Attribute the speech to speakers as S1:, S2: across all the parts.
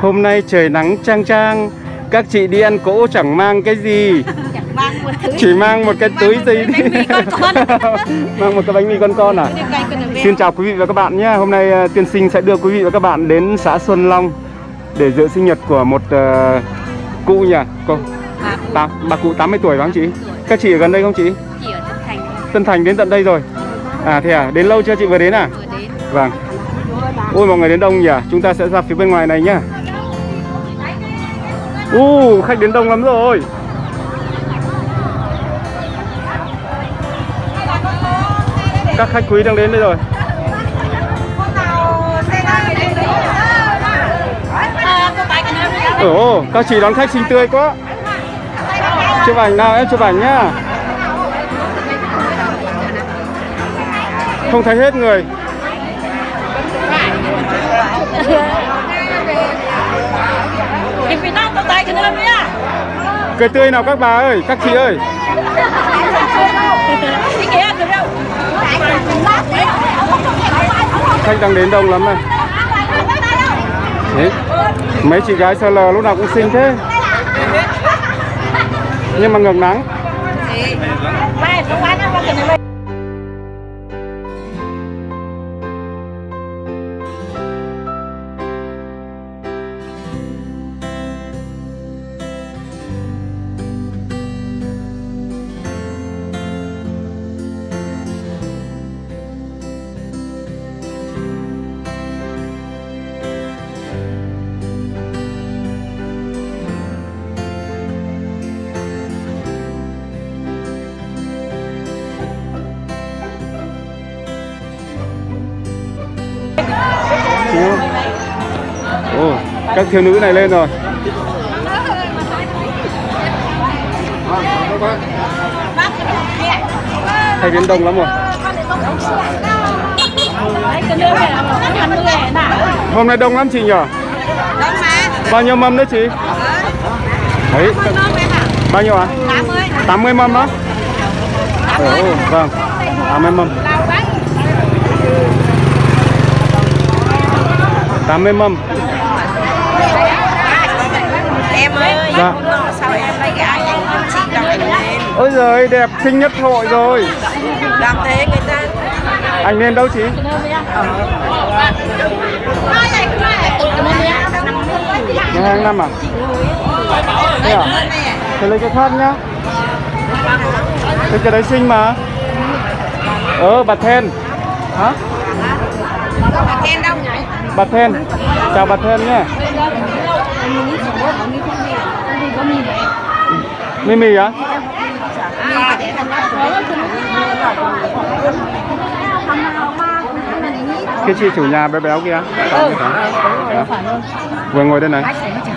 S1: Hôm nay trời nắng chang chang, các chị đi ăn cỗ chẳng mang cái gì, chỉ mang một cái túi gì đi. Mang một cái bánh mì con à? Xin chào quý vị và các bạn nhé. Hôm nay Tiên Sinh sẽ đưa quý vị và các bạn đến xã Xuân Long để dự sinh nhật của một cụ nhỉ? Cô bà cụ 80 tuổi phải không chị? Các chị ở gần đây không chị?
S2: Chị ở Tân Thành.
S1: Tân Thành đến tận đây rồi. À thế à? Đến lâu chưa chị vừa đến à?
S2: Vừa đến.
S1: Vâng. Ôi mọi người đến đông nhỉ? Chúng ta sẽ ra phía bên ngoài này nhá. Khách đến đông lắm rồi. Các khách quý đang đến đây rồi. Ồ, các chị đón khách xinh tươi quá. Chụp ảnh nào, em chụp ảnh nhá. Không thấy hết người. Cười tươi nào các bà ơi, các chị ơi. Khách đang đến đông lắm này. Đấy. Mấy chị gái SL lúc nào cũng xinh thế. Nhưng mà ngược nắng. Các thiếu nữ này lên rồi. Thấy đến đông lắm rồi. Hôm nay đông lắm chị nhỉ? Bao nhiêu mâm đấy chị? Đấy. Bao nhiêu ạ? 80 mâm á? Vâng, 80 mâm. 80 mâm.
S3: Em ơi,
S1: dạ.
S3: Sao em lấy gái anh chị đọc ảnh lên.
S1: Ôi giời, đẹp xinh nhất hội rồi.
S3: Làm thế người ta.
S1: Anh lên đâu chị? Nhà hàng năm à? Thế à? Thế lấy cái khác nhá. Thế cái đấy xinh mà. Bà Then. Hả?
S3: Bà Then đâu?
S1: Bà Then. Chào bà Then nhé. Mimi á? Cái chị chủ nhà béo béo kia. Vừa ngồi đây này.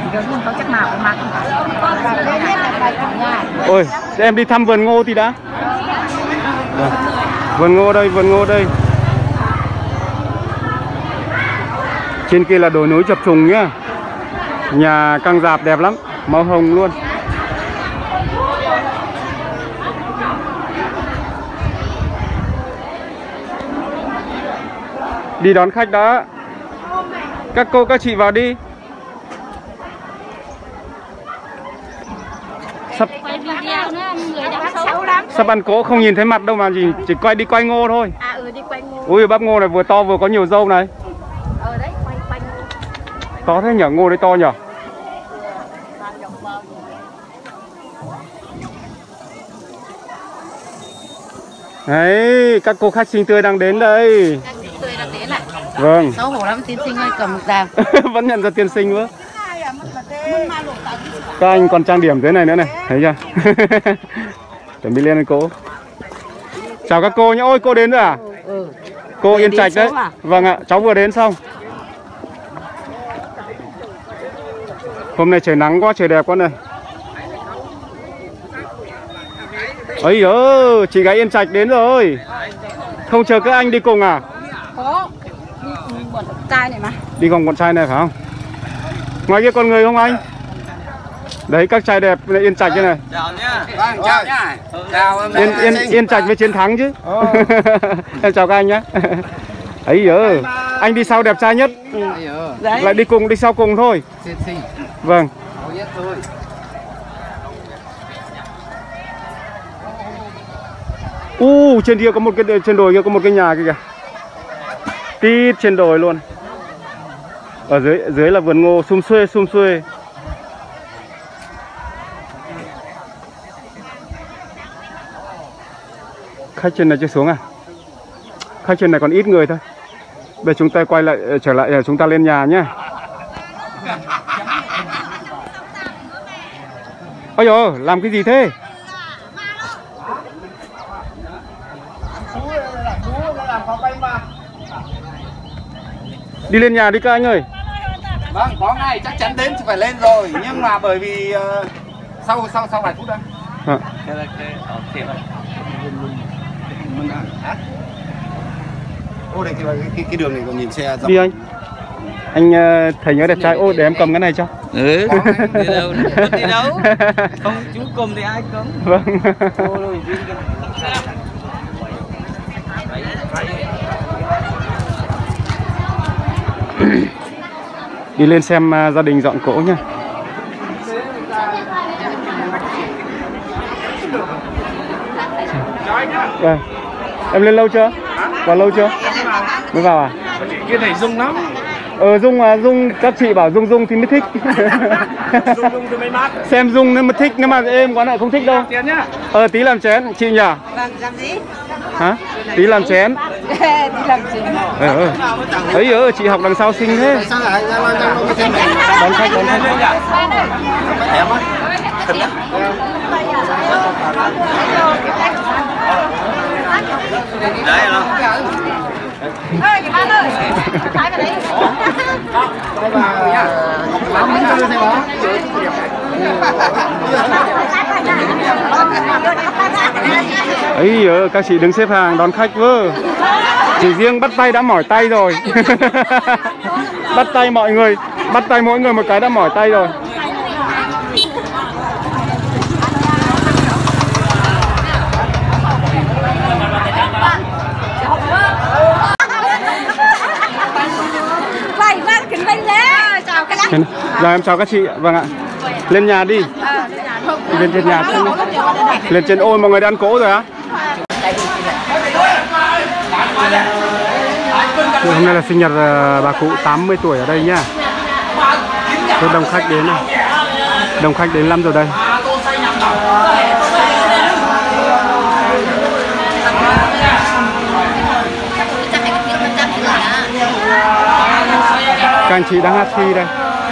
S1: Ôi, em đi thăm vườn ngô thì đã. Vườn ngô đây, vườn ngô đây. Trên kia là đồi núi chập trùng nhá. Nhà căng rạp đẹp lắm, màu hồng luôn. Đi đón khách đã. Các cô các chị vào đi. Sắp ăn cỗ không nhìn thấy mặt đâu mà chỉ quay ngô thôi.
S3: Đi quay ngô.
S1: Ui bắp ngô này vừa to vừa có nhiều râu này.
S3: Đấy, quay
S1: To thế nhở, ngô đấy to nhở. Đấy, các cô khách xinh tươi đang đến đây.
S2: Các chị tươi đang đến này.
S1: Vâng.
S2: Xấu hổ lắm, Tiên Sinh ơi, cầm một đàm.
S1: Vẫn nhận ra Tiên Sinh nữa. Các anh còn trang điểm thế này nữa này, thấy chưa? Chuẩn bị lên cỗ. Chào các cô nhé. Ôi cô đến rồi à? Cô Yên Trạch đấy. Vâng ạ, cháu vừa đến xong. Hôm nay trời nắng quá, trời đẹp quá này. Ấy chị gái Yên Trạch đến rồi. Không chờ các anh đi cùng à?
S3: Có. Con trai này mà.
S1: Đi cùng con trai này phải không? Ngoài kia con người không anh? Đấy các trai đẹp Yên Trạch như này.
S4: Chào nhá. Vâng, chào nhá. Chào
S1: Yên Trạch với chiến thắng chứ. Em chào các anh nhé. ấy giờ anh đi sau đẹp trai nhất. Lại đi cùng, đi sau cùng thôi. Vâng. Trên kia có một cái, trên đồi kia có một cái nhà kìa. Tít trên đồi luôn. Ở dưới là vườn ngô sum xuê. Khách trên này chưa xuống à? Khách trên này còn ít người thôi. Bây giờ chúng ta quay lại, trở lại, chúng ta lên nhà nhé. Ôi dồi, làm cái gì thế? Đi lên nhà đi các anh ơi.
S4: Vâng, có ngày chắc chắn đến thì phải lên rồi. Nhưng mà bởi vì sau vài phút đã. Ô đây cái đường này còn nhìn xe dọc.
S1: Đi anh. Anh thấy nhớ đẹp trai. Ô để em cầm cái này cho.
S5: Đi đâu? Đi đâu? Không chú cầm thì ai cầm.
S1: Vâng. Đi lên xem gia đình dọn cỗ nha. Vâng. Em lên lâu chưa? Vào lâu chưa? Mới vào à?
S4: Cái này rung lắm.
S1: Rung các chị bảo rung thì mới thích.
S4: Rung thì mới mát.
S1: Xem rung nên mới thích, nếu mà êm quá lại không thích đâu.
S4: Tiền nhá.
S1: Tí làm chén chị nhỉ?
S3: Vâng, làm gì?
S1: Hả? Tí làm chén.
S3: Tí làm gì?
S1: Ấy chị học đằng sau xinh thế. Đón khách.
S5: Đấy không?
S3: Ơi, chị Ban ơi, thái vào đấy.
S1: Ấy các chị đứng xếp hàng đón khách vơ. Chỉ riêng bắt tay đã mỏi tay rồi. Bắt tay mỗi người một cái đã mỏi tay rồi. Rồi em chào các chị. Vâng ạ. Lên nhà đi. Lên trên nhà. Lên trên ôi mọi người đã ăn cỗ rồi á? Hôm nay là sinh nhật bà cụ 80 tuổi ở đây nhá. Rất đông khách đến này. Đông khách đến lắm rồi đây. Các anh chị đang hát thi đây.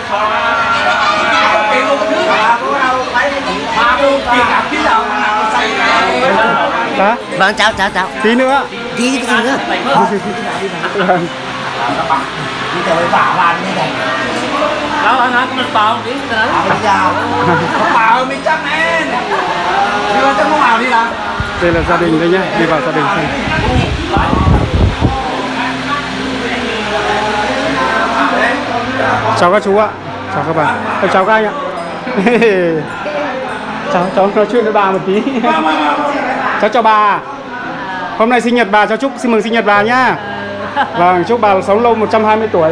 S1: Hả?
S5: Vâng, chào.
S1: Tí nữa.
S5: Tí cái gì nữa? Đó anh nói mình bào tí nữa.
S4: Bào mình chắc nè. Đi vào trong bào đi nào.
S1: Đây là gia đình đây nhá, đi vào gia đình xem. Chào các chú ạ. Chào các bà. Chào các anh ạ. Cháu nói chuyện với bà một tí. Cháu chào bà. Hôm nay sinh nhật bà, cháu xin mừng sinh nhật bà nhá. Vâng, chúc bà sống lâu 120 tuổi.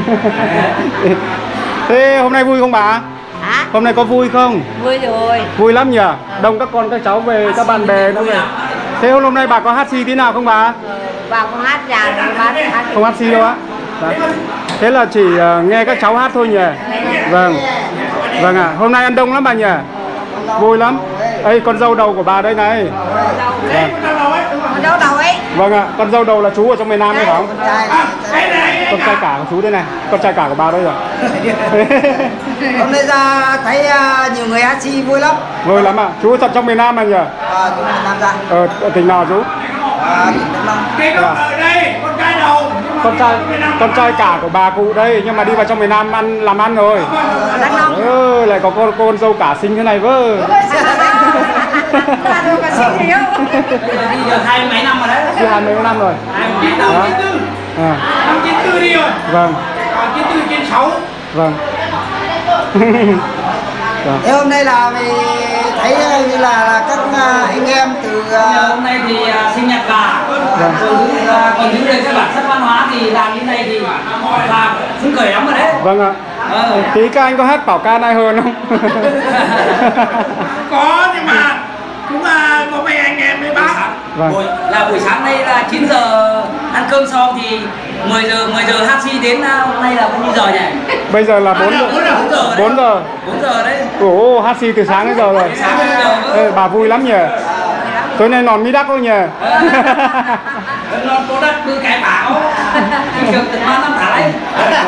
S1: Thế hôm nay vui không bà?
S3: Hả?
S1: Hôm nay có vui không?
S3: Vui rồi.
S1: Vui lắm nhỉ? Đông các con các cháu về, các bạn bè nó về. Thế hôm nay bà có hát si tí nào không bà?
S3: Bà không hát già đâu, hát.
S1: Không hát si đâu á? Thế là chỉ nghe các cháu hát thôi nhỉ? Vâng. Vâng ạ, hôm nay ăn đông lắm bà nhỉ? Vui lắm. Đây con dâu đầu của bà đây này. Vâng.
S3: Con dâu đầu ấy.
S1: Vâng ạ, con dâu đầu là chú ở trong miền Nam đấy phải không? Con trai cả của chú đây này. Con trai cả của bà đây rồi.
S5: Hôm nay ra thấy nhiều người hát si vui lắm.
S1: Vui lắm ạ. Chú thật trong miền Nam này nhỉ?
S5: Từ miền Nam ra.
S1: Ở tỉnh nào chú?
S5: Tỉnh Đắk Nông.
S4: Ở đây, con trai đầu.
S1: Con trai cả của bà cụ đây, nhưng mà đi vào trong miền Nam làm ăn rồi. Lại có con dâu cả xinh thế này vơ.
S5: Đi được 20 mấy năm rồi đấy.
S1: Đi 20 mấy năm rồi.
S4: 94 đi rồi.
S1: Vâng.
S4: 94 trên 6.
S1: Vâng.
S5: Thế hôm nay là mình thấy như là các anh em từ
S6: hôm nay thì sinh nhật bà
S1: Vâng.
S5: Còn những đây các bản sắc văn hóa thì làm như này thì làm cũng cười lắm rồi đấy.
S1: Vâng ạ. Tí các anh có hát bảo ca này hơn không?
S5: Có nhưng mà cũng có mấy anh em với bác.
S1: Vâng.
S5: Buổi sáng nay là 9 giờ ăn cơm xong thì 10 giờ taxi đến hôm nay là bao nhiêu giờ nhỉ?
S1: Bây giờ là 4 giờ. 4 giờ.
S5: 4 giờ đấy.
S1: Ồ, hát xì từ sáng đến giờ rồi.
S5: Sáng đến giờ.
S1: Ê, bà vui lắm nhỉ. Tối nay nòn mi đắc thôi nhỉ.
S5: Nòn cô đắc cứ cái bảo. Được từ 3 năm thả đấy.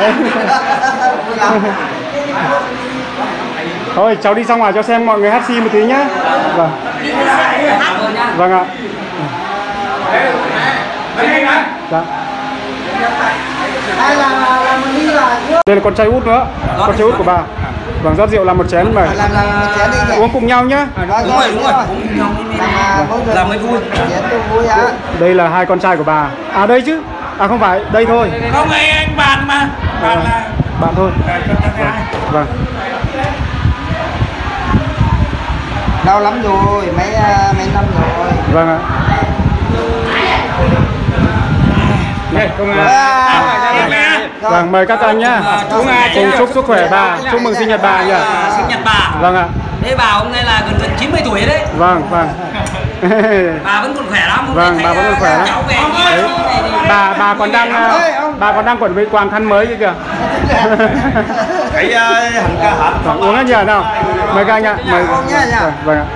S1: Thôi cháu đi ra ngoài cho xem mọi người hát xì một tí nhá. Vâng. Vâng ạ. Dạ. Đây là con trai út nữa. Con trai út của bà. Vâng, rót rượu làm một chén mời. Uống cùng nhau nhá.
S5: Đúng rồi. Làm mới vui.
S1: Đây là hai con trai của bà. À đây chứ. À không phải, đây thôi.
S5: Có mấy anh bạn mà. Bạn là
S1: bạn thôi. Vâng.
S5: Đau lắm rồi, mấy năm rồi.
S1: Vâng ạ. Vâng, mời các anh nhá. Cùng chúc sức khỏe bà, chúc mừng sinh nhật bà nhỉ.
S5: Sinh nhật bà.
S1: Vâng ạ.
S5: Thế bà hôm nay là gần 90 tuổi đấy.
S1: Vâng, vâng.
S5: Bà vẫn còn khỏe lắm.
S1: Vâng, bà vẫn còn khỏe lắm.
S5: Cháu về
S1: đấy. Bà còn đang chuẩn bị quàng khăn mới chứ kìa.
S4: Cái hành ca hả?
S1: Vâng, uống hết nhờ nào. Mời các anh ạ. Mời. Vâng ạ.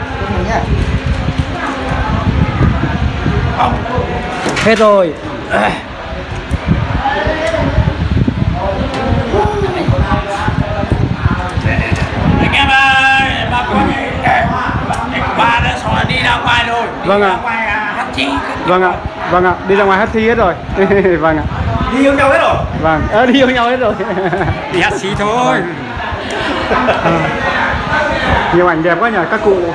S1: Hết rồi.
S5: Anh em ơi, bà con bà đã xóa đi ra ngoài rồi.
S1: Vâng ạ. Vâng ạ. Vâng ạ. Đi ra ngoài hát thi hết rồi. Vâng ạ.
S5: Đi yêu nhau hết rồi.
S1: Vâng, đi yêu nhau hết rồi.
S5: Đi hát xí thôi.
S1: Nhiều ảnh đẹp quá nhỉ, các cụ.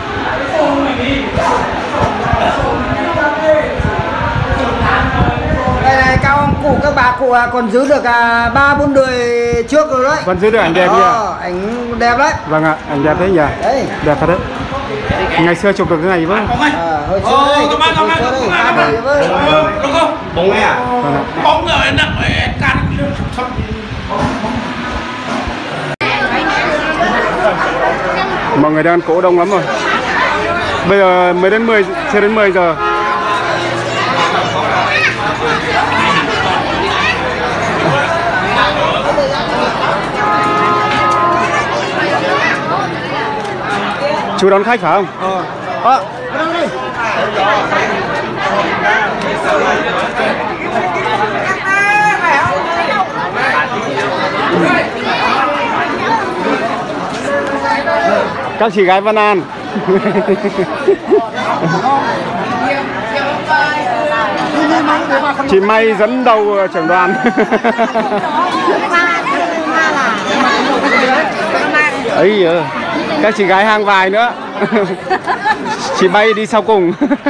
S5: Đây này, các ông cụ, các bà cụ còn giữ được 3-4 đời trước rồi đấy.
S1: Vẫn giữ được ảnh đẹp nhỉ?
S5: Ảnh đẹp đấy.
S1: Vâng ạ, ảnh đẹp thế nhỉ?
S5: Đấy.
S1: Đẹp thật đấy. Ngày xưa chụp được cái này vâng.
S5: Hồi xưa đây. Đúng không?
S4: Bóng nghe à?
S5: Bóng người nặng cắn.
S1: Mọi người đang ăn cỗ đông lắm rồi. Bây giờ mới đến 10, chưa đến 10 giờ. Chú đón khách phải không? Các chị gái Văn An. Chị May dẫn đầu trưởng đoàn. Ấy các chị gái hang vài nữa. Chị May đi sau cùng.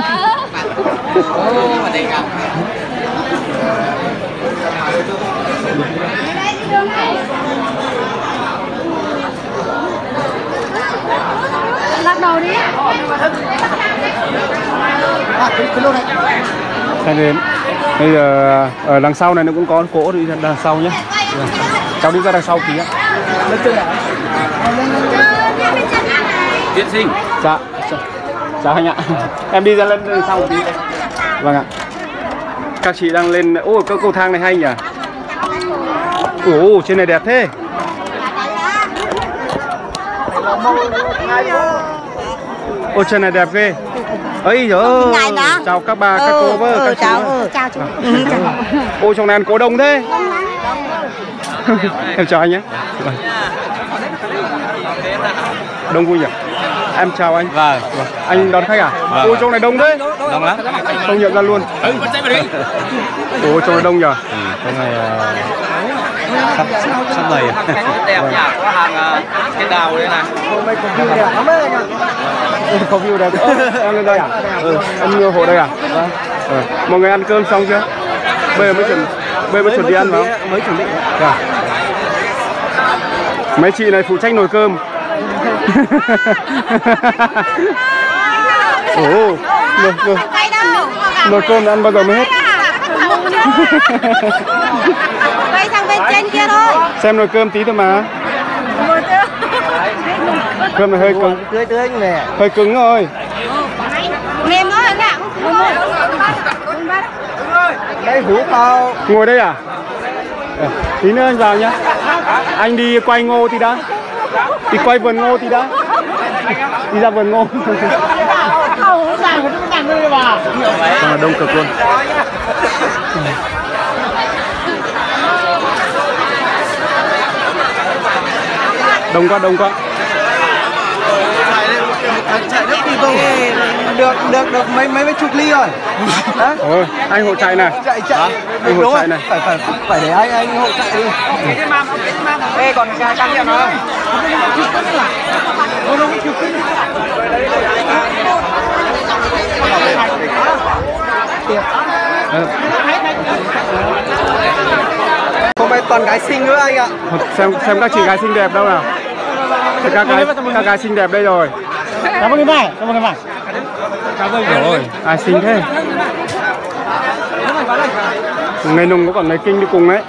S3: Lắc đầu đi.
S1: Sang đến. Bây giờ ở đằng sau này nó cũng có cỗ, đi ra đằng sau nhé. Cháu đi ra đằng sau tí ạ.
S4: Tiên sinh.
S1: Dạ. Chào anh ạ. Em đi ra lên đằng sau một tí. Vâng ạ. Các chị đang lên. Ôi, cái cầu thang này hay nhỉ. Ồ, trên này đẹp thế. Ôi, trên này đẹp ghê. Ấy giời. Chào các bà, các cô với các chị.
S3: Chào chú.
S1: Ôi, trong này ăn cố đông thế. Em chào anh nhé. Đông vui nhỉ? Em chào anh.
S4: Vâng.
S1: Anh đón khách à?
S4: Vâng.
S1: Ôi, trong này đông đấy.
S4: Đông lắm.
S1: Không nhận ra luôn. Ôi, trong này đông nhỉ?
S4: Trong này sắp đầy. Đẹp nhỉ, có hàng cái đào đây này.
S1: Có view đẹp. Em lên đây à? Em ngừa hộ đây à? Vâng. Mọi người ăn cơm xong chưa? Bây giờ mới chuẩn bị ăn phải không? Mới chuẩn bị. Dạ. Mấy chị này phụ trách nồi cơm.
S3: Cái đâu?
S1: Nồi cơm ăn bao giờ mới hết?
S3: Quay sang bên trên kia thôi.
S1: Xem nồi cơm tí thôi mà. Cơm này hơi cứng.
S6: Tươi nè.
S1: Hơi cứng rồi.
S3: Mềm quá anh ạ.
S6: Đây hú tao.
S1: Ngồi đây à? Tí nữa anh vào nhá. Anh đi quay ngô tí đã. Đi quay vườn ngô tí đã. Đi ra vườn ngô. Xong là đông cực luôn. Đông quá.
S6: Chạy nước đi không? Được mấy chục ly rồi. Đó.
S1: Ôi, anh hộ chạy này.
S6: Chạy.
S1: Anh hộ chạy này.
S6: Phải để anh hộ chạy đi.
S4: Ê, còn can thiệp nữa không?
S6: Không phải toàn gái xinh nữa anh ạ.
S1: Xem các chị gái xinh đẹp đâu nào. Các gái xinh đẹp đây rồi.
S6: Cảm ơn em.
S1: Rồi, ai xinh thế? Ngày nùng có còn ngày kinh đi cùng đấy.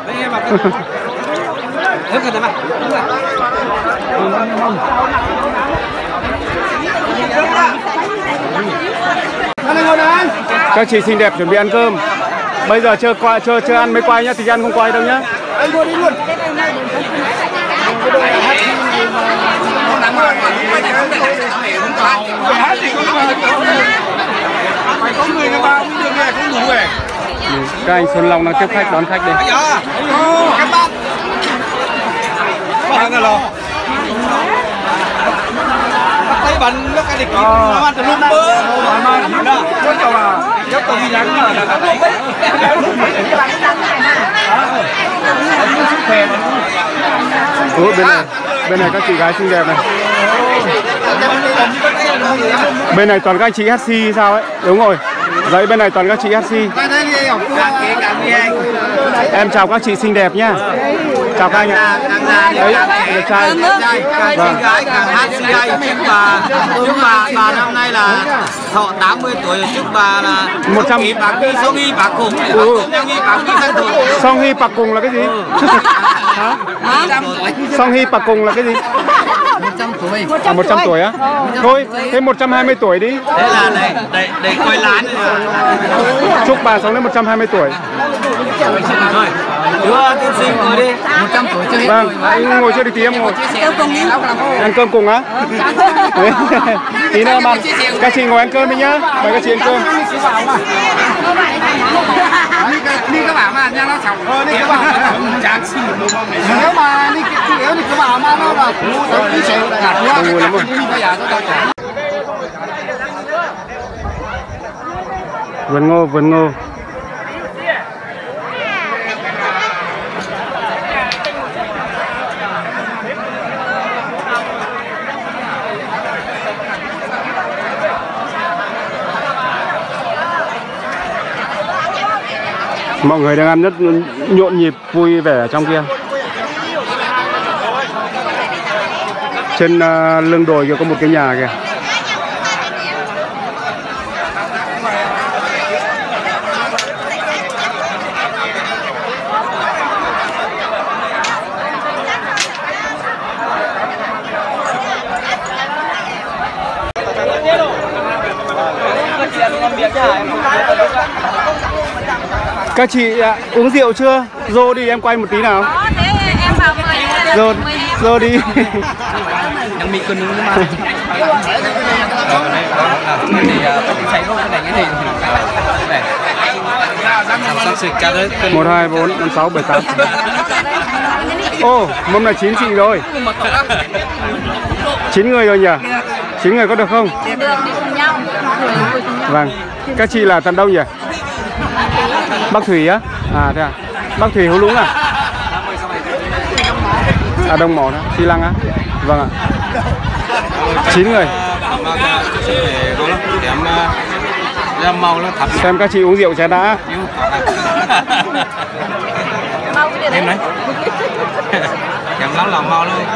S1: Các chị xinh đẹp chuẩn bị ăn cơm. Bây giờ chưa ăn mới quay nhá, thì ăn không quay đâu nhá.
S6: Đi luôn.
S4: Có người người ta cũng được nghe cũng đủ về.
S1: Các anh Xuân Long đang tiếp khách đón khách đây.
S4: Các bạn. Bạn là lo. Tay bắn nước cái địch nó ăn từ lúc bữa. Có cho là giúp tôi đi nhắn là
S1: bên này các chị gái xinh đẹp này. Bên này toàn các chị hát si sao ấy. Đúng rồi. Đấy, bên này toàn các chị hát si. Em chào các chị xinh đẹp nhá. Chào các anh ạ. Đấy, đẹp trai.
S5: Vâng. Gái càng hát si hay. Chúc bà năm nay là thọ 80 tuổi, chúc bà là
S1: 100
S5: bà Kỳ Song Hy bà cùng.
S1: Song Hy bạc cùng là cái gì? Hả? Song Hy bạc cùng là cái gì?
S6: 100 tuổi.
S1: 100 tuổi á? Thôi, thế 120 tuổi đi.
S5: Thế là để coi lán.
S1: Chúc bà sống đến 120 tuổi.
S5: Thôi, đưa tiên sinh ngồi đi.
S6: 100 tuổi chưa hết.
S1: Vâng, anh ngồi chưa được tí em ngồi. Ăn cơm cùng á? Tí nữa mà các chị ngồi ăn cơm đi nhá. Mời các chị ăn cơm.
S4: đi các bạn mà nha nó chồng đi các bạn chán xì nếu mà đi kiểu thì các bạn mà nó là cái sự là quá
S1: Ngồi lắm rồi.
S4: bây giờ tôi
S1: Vườn ngô. Mọi người đang ăn rất nhộn nhịp, vui vẻ ở trong kia. Trên lưng đồi kia có một cái nhà kìa. Các chị uống rượu chưa? Dô đi em quay một tí nào.
S3: Thế em vào mời.
S1: Dô đi.
S5: Đang bị cơn nhưng mà chạy vô cái này cái gì
S1: 1, 2, 4, 5, 6, 7, 8. Ô, mâm là 9 chị rồi. 9 người rồi nhỉ? 9 người có được không?
S3: Được, đi cùng nhau.
S1: Vâng. Các chị là tận đâu nhỉ? Bắc Thủy á? À thế à? Bắc Thủy Hữu Lũng à? À Đông Mỏ đó, Phi Lăng á? Vâng ạ. 9 người. Xem các chị uống rượu chén đã.
S5: em đấy em lắm lòng mau luôn.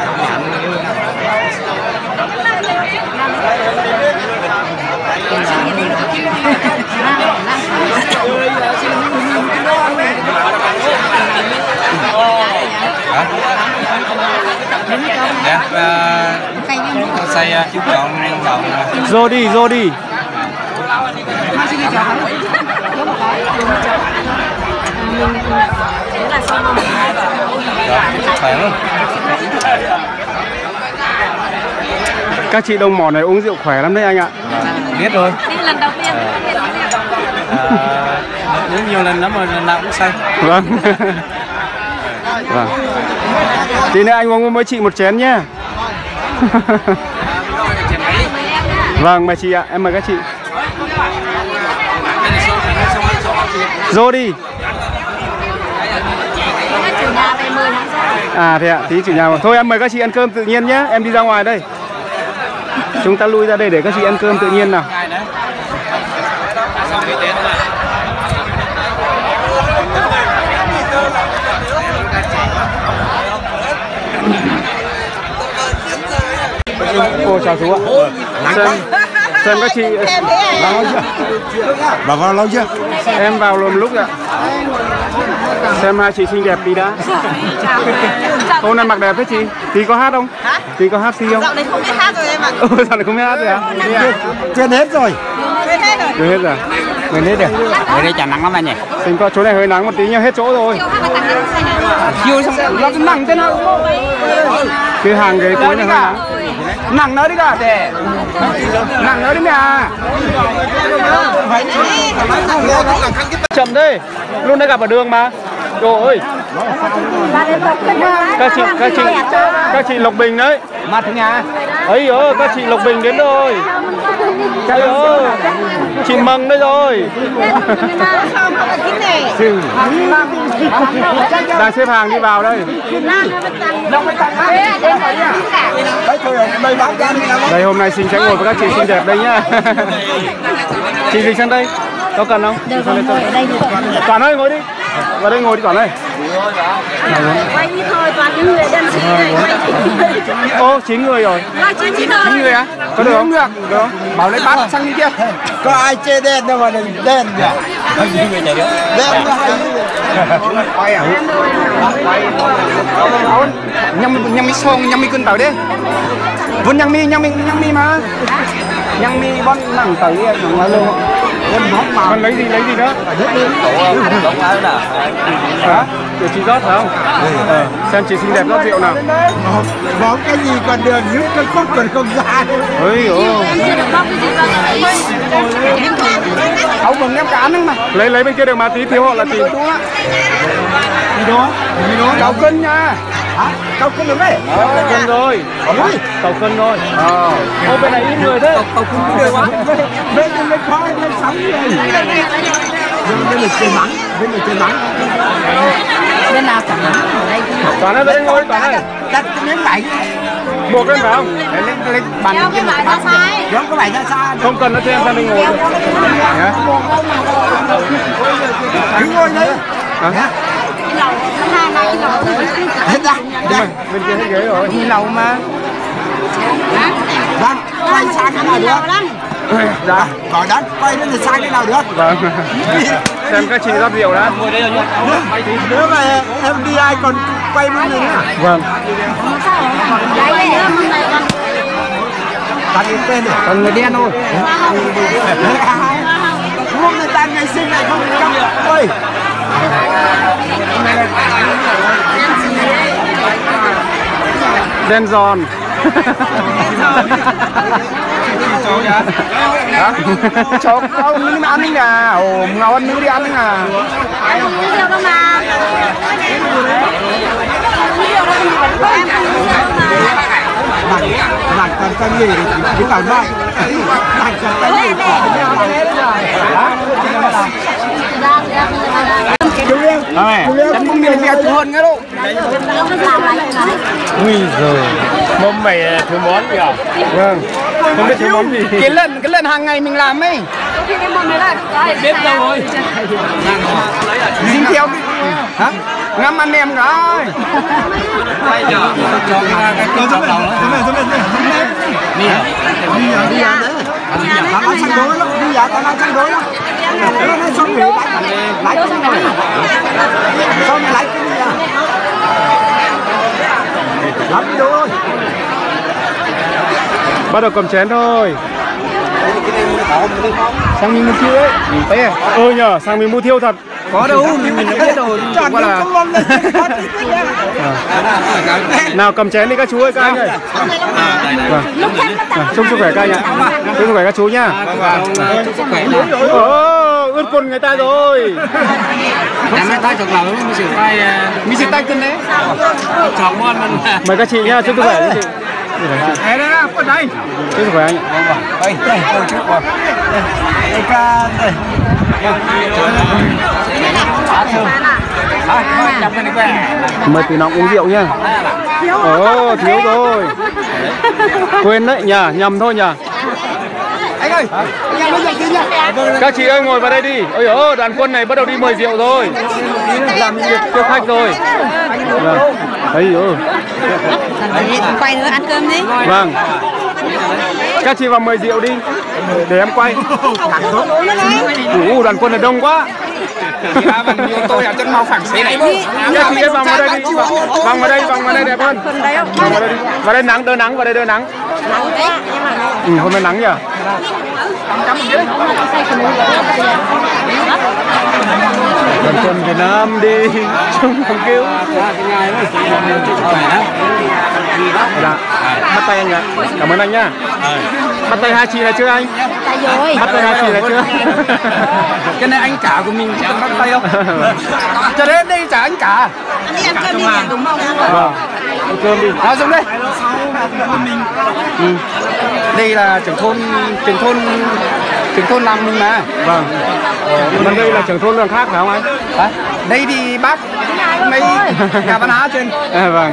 S1: Vô đi, vô đi. Các chị đồng mỏ này uống rượu khỏe lắm đấy anh ạ.
S6: Biết rồi.
S3: Đi lần đầu tiên.
S6: Uống nhiều lần lắm rồi, lần nào cũng say.
S1: Vâng. Vâng. Tí nữa anh uống với chị một chén nhé. Vâng, mời chị ạ, em mời các chị. Vô đi. À thế ạ, tí chủ nhà. Thôi em mời các chị ăn cơm tự nhiên nhé, em đi ra ngoài đây. Chúng ta lui ra đây để các chị ăn cơm tự nhiên nào. Cô chào chú ạ. Xem các chị
S4: Bà vào lâu chưa?
S1: em vào một lúc ạ. Xem hai chị xinh đẹp tí đã. Hôm nay mặc đẹp thế chị. Tí có hát không? Tí có hát si không?
S3: Dạo này không biết hát rồi em ạ.
S1: Dạo này không biết hát rồi à?
S4: Quên hết rồi.
S3: Quên hết rồi.
S1: Quên hết rồi. Quên hết rồi.
S6: Ở đây chả nắng lắm anh nhỉ?
S1: Tình có chỗ này hơi nắng một tí nhưng hết chỗ rồi.
S6: Chiều xong nó nắng thế nào?
S1: Cái hàng ghế cuối này hơi nắng.
S6: Nắng nữa đi cả để. Nắng nữa đi mẹ.
S1: Chậm đây. Luôn đã gặp ở đường mà. Trời ơi. Các chị Lộc Bình đấy.
S6: Mặt thế nhà.
S1: Ấy ơi, các chị Lộc Bình đến rồi. Trời ơi. Chị Mừng đây rồi. Đang xếp hàng đi vào đây. Đây hôm nay xin sẽ ngồi với các chị xinh đẹp đây nhá. Chị gì sang đây? Có cần không?
S3: Được rồi, ngồi ở đây được.
S1: Toàn ơi ngồi đi. Vào đây ngồi đi Toàn ơi.
S3: Quay đi thôi, toàn những người dân sĩ này quay.
S1: Ô, 9 người rồi.
S3: 9
S6: người á?
S1: Có được không?
S6: Được. Được. Bảo lấy bát sang đi kia.
S4: Có ai chê đen đâu mà đừng đen nhỉ? Đen nó hay.
S6: Quay à? Nhâm mi xong, nhâm mi cân tỏi đi. Vốn nhâm mi mà. Nhâm mi bon nặng tỏi nó luôn.
S1: Còn lấy gì nữa? Hả? Để chị rót phải không? Xem chị xinh đẹp rót rượu nào.
S4: Bóng cái gì còn đường nước cái cốc còn không ra.
S1: Ôi ôi.
S6: Ấu mừng em cả nâng mà.
S1: Lấy bên kia được mà tí thiếu họ là chị.
S4: Đi đó.
S6: Cậu cân nha. Hả? Cậu cân được đấy.
S1: Cậu cân rồi. Cậu cân rồi. Ô bên này ít người thế.
S6: Cậu cân cũng được quá.
S4: Bên này khó lên sóng rồi. Bên này chơi mắng.
S3: Bên nào cả nắng ở đây.
S1: Toàn ơi, bên ngồi Toàn ơi.
S4: Đặt cái miếng vải.
S1: Buộc lên phải không?
S6: Lên bàn
S3: Kéo cái vải ra sai.
S4: Kéo cái vải ra xa.
S1: Không cần nó cho em sang đây ngồi.
S4: Cứ ngồi đấy. Hết ra.
S1: Bên kia hết ghế rồi.
S6: Đi lầu mà.
S4: Vâng, quay sang cái nào được.
S1: Dạ.
S4: Có đất, quay đến thì sang cái nào được.
S1: Vâng. Xem các chị rót rượu đã.
S4: Nếu mà em đi ai còn quay với mình à?
S1: Vâng.
S4: Đặt đến tên này.
S6: Còn người đen thôi.
S4: Luôn người ta ngày sinh lại không cắm quay.
S1: Đen giòn.
S6: Chọc ông ăn đi à. Ồ, ngon nữa đi ăn đi à.
S3: Không uống rượu đâu mà.
S4: Đặt còn cái gì thì bảo nói. Đặt còn cái gì chú em.
S6: Chẳng có miền Việt hơn cái đâu.
S1: Ui giời. Mâm mày thiếu món kìa. Vâng. Không biết thiếu món gì.
S6: Cái lần hàng ngày mình làm ấy.
S3: Biết đâu rồi.
S6: Dính theo cái... Hả? Ngắm anh em rồi.
S4: Tao nói sang đối lắm, bây giờ tao nói sang đối lắm. Nó nói xong rồi lái cái này. Sau này lái cái gì à? Lắm đi đâu thôi.
S1: Bắt đầu cầm chén thôi.
S6: Sang mình mua thiêu ấy. Bé.
S1: Nhờ, sang mình mua thiêu thật.
S6: Có đâu, mình đã biết rồi. Chẳng qua là
S1: nào cầm chén đi các chú ơi, các anh ơi. Chúc sức khỏe các anh ạ. Chúc sức khỏe các chú nhá.
S6: chúc sức khỏe.
S1: Ướt quần người ta rồi.
S6: Mình sẽ tay cân đấy.
S1: Mời các chị nhá, chúc sức khỏe các chị.
S6: Đây đây, con đây.
S1: Chúc sức khỏe anh.
S6: Đây, chúc rồi. Đây ca đây.
S1: Mời tụi nó uống rượu nhá. Thiếu rồi. Quên đấy nhờ, nhầm thôi nhờ.
S6: Anh ơi,
S1: Các chị ơi ngồi vào đây đi. Ôi giời, đoàn quân này bắt đầu đi mời rượu rồi. Làm việc tiếp khách rồi. Thấy rồi.
S3: Quay nữa ăn cơm đi.
S1: Vâng. Các chị vào mời rượu đi để em quay. Đoàn quân là đông quá.
S6: tôi ở chân mau phẳng xế này.
S1: Các chị ơi vào đây đi. Vòng vào đây đẹp hơn. Vòng vào đây đi. Vào đây nắng, đỡ nắng, vào đây đỡ nắng. Hôm nay nắng nhỉ? Đoàn quân Việt Nam đi chung không kêu. Bắt tay anh ạ. Cảm ơn anh nhá. Bắt tay hai chị là chưa anh? Bắt tay hai chị là chưa?
S6: Cái này anh cả của mình có bắt tay không? Cho đến đây trả anh cả.
S3: Anh đi ăn cơm đi nhỉ, đúng không?
S1: Vâng. Ăn cơm đi.
S6: Nào xuống đây. Đây là trưởng thôn làm mình mà.
S1: Vâng. Còn đây là trưởng thôn làng khác phải không anh?
S6: Đây thì bác mấy nhà văn hóa trên.
S1: Vâng.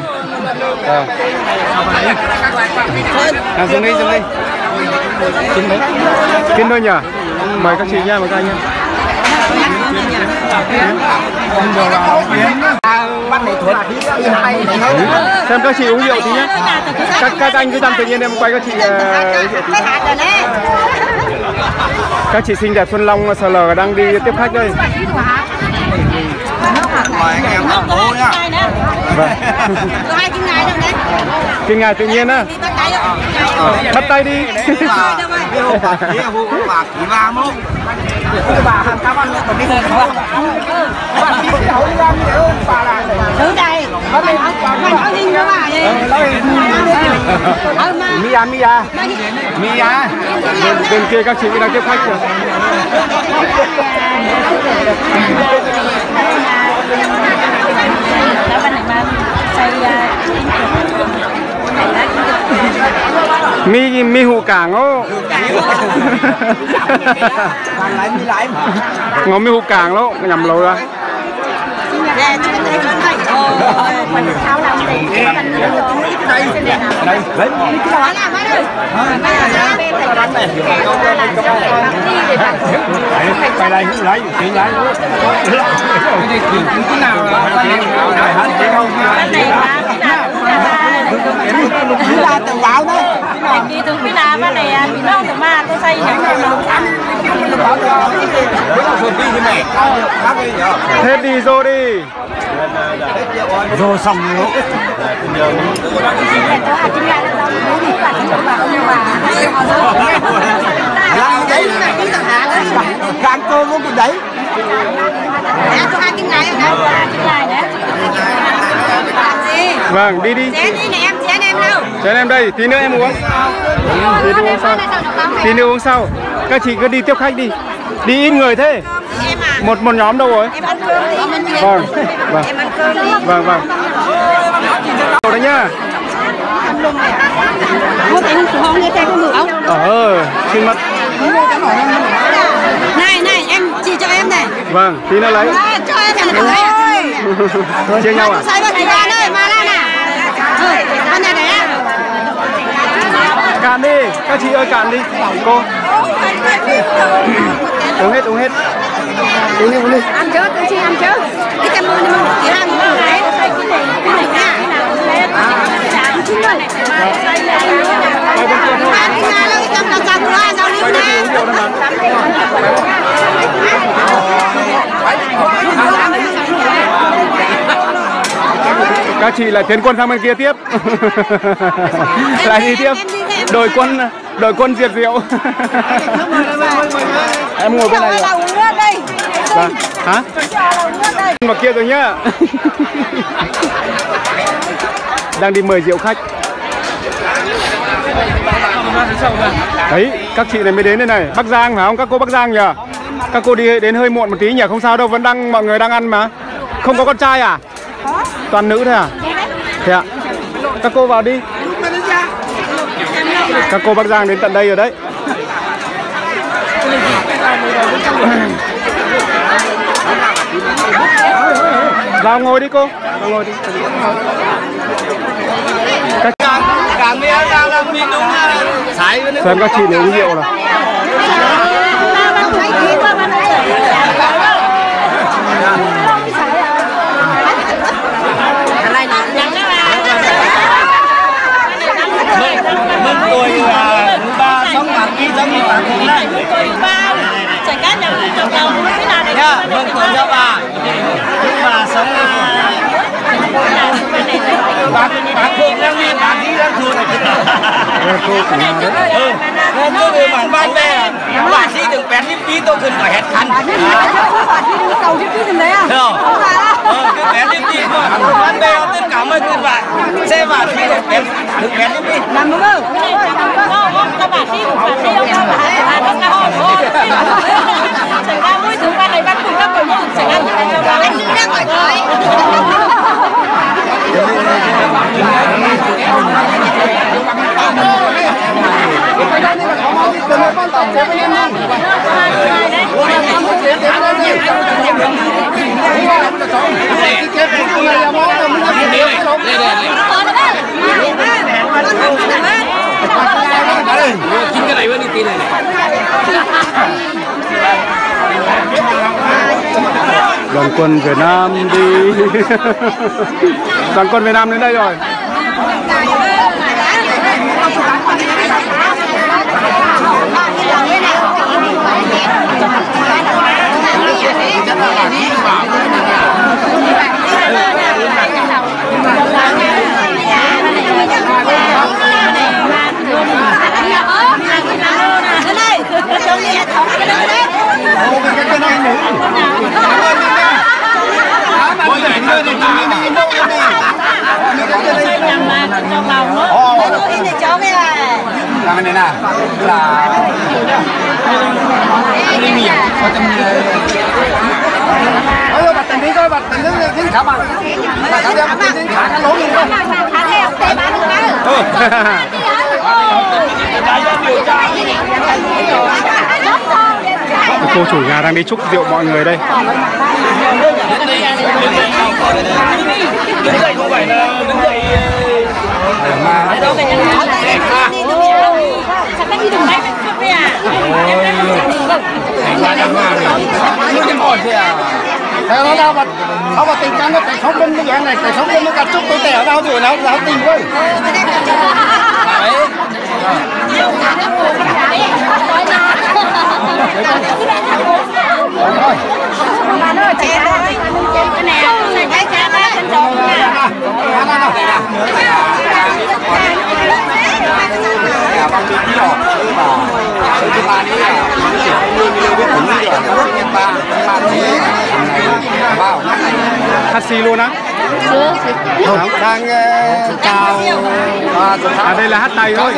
S6: Xuống đây.
S1: Kín đôi nhỉ? Mời các chị nha, mời các anh nha. Xem các chị uống rượu tí nhé. Các anh cứ tạm tự nhiên em quay các chị rượu tí. Các chị xinh đẹp Xuân Long SL đang đi tiếp khách đây.
S6: Mời anh em ăn bố nhá.
S1: Vâng.
S3: Hai kim ngài đâu đấy.
S1: Kim ngài tự nhiên á. Bắt tay đi.
S3: Thứ đây. Nó linh nữa mà
S1: Mia. Bên kia các chị đang tiếp khách rồi. Mi hụ cảng ô. Ngó mi hụ cảng lỗ, nhầm lâu ra. Phải lấy chuyện lấy. Cái nào
S6: là tự báo đó.
S3: Kỳ từ phía nào mà này bị nông từ mà tôi xây
S1: thế đi rồi đi. Rồi xong rồi.
S6: Gắn cơm luôn đấy.
S3: Có 2 kim ngài rồi đấy.
S1: Vâng, đi đi.
S3: Chén đi này chén em đâu?
S1: Chén em đây, tí nữa em uống. Tí nữa uống sau. Tí nữa uống sau. Các chị cứ đi tiếp khách đi. Đi ít người thế. Một nhóm đâu rồi?
S3: Em ăn cơm đi.
S1: Vâng.
S3: Em ăn cơm đi.
S1: Vâng. Đấy nhá.
S3: Một anh không nghe có mực không?
S1: Xin mất.
S3: Này, em chỉ cho em này.
S1: Vâng, tí nữa lấy.
S3: Cho em này.
S1: Chia nhau à?
S3: Xoay vào thời gian ơi, mà ra nè. Con này đấy á.
S1: Cạn đi, các chị ơi cạn đi. Cô. Uống hết. Uống đi.
S3: Ăn trước, tôi xin ăn trước. Cái kem mưa này mà cái hàng này đấy. Cái này nha.
S1: Các chị lại tiến quân sang bên kia tiếp. Lại đi tiếp. đội quân diệt rượu. Em ngồi bên này rồi. Vâng. Hả? Vào kia rồi nhá. Đang đi mời rượu khách. Đấy, các chị này mới đến đây này. Bắc Giang phải không? Các cô Bắc Giang nhỉ? Các cô đi đến hơi muộn một tí nhỉ? Không sao đâu, vẫn đang mọi người đang ăn mà. Không có con trai à? Toàn nữ thôi à? Thế ạ. Các cô vào đi. Các cô Bắc Giang đến tận đây rồi đấy. Vào ngồi đi cô. Vào ngồi đi. Xem các chị này uống rượu nào.
S5: Mừng tuổi là thứ ba sống bạn đi trong những bạn cùng này.
S3: Chẳng cá nhau trong đầu thế nào này.
S5: Nha, mừng tuổi cho bà. Thứ ba sống bạn cùng đang đi bạn đi đang thua này. Tôi về bản ban bè bạn đi đừng bén đi tí tôi cần phải hết khăn.
S3: Cầu chứ cái đấy à?
S5: Không cứ bén đi tí thôi. Ban bè tất cả mấy người bạn xe bạn đi đừng bén đi.
S3: Làm đúng không? Các bạn đi không phải đi đâu các bạn nó cao hơn. Xảy ra mỗi thứ ban này ban cùng các buổi xảy ra thì cho vào anh đứng đang hỏi.
S1: Đoàn quân Việt Nam đi. Đoàn quân Việt Nam đến đây rồi.
S6: Làm này nè là đi miệng có trong ôi bật tình đi coi bật tình đi khá bạn là khá đẹp tình khá khá lố gì không
S1: cô chủ nhà đang đi chúc rượu mọi người đây.
S5: Đứng dậy không phải là đứng dậy
S6: thế nó đâu mà không mà tình cảm nó phải sống bên cái dạng này phải sống bên nó cả chút tôi tẻo đâu rồi nó tình quá.
S3: Bạn ơi, chị ơi, cái này cái cha ba trên trộn nha.
S6: Bằng cái gì đó mà cái ba này là như biết cũng như là ba vào
S1: Taxi luôn á?
S6: Không, đang chào
S1: đây là hát tay thôi.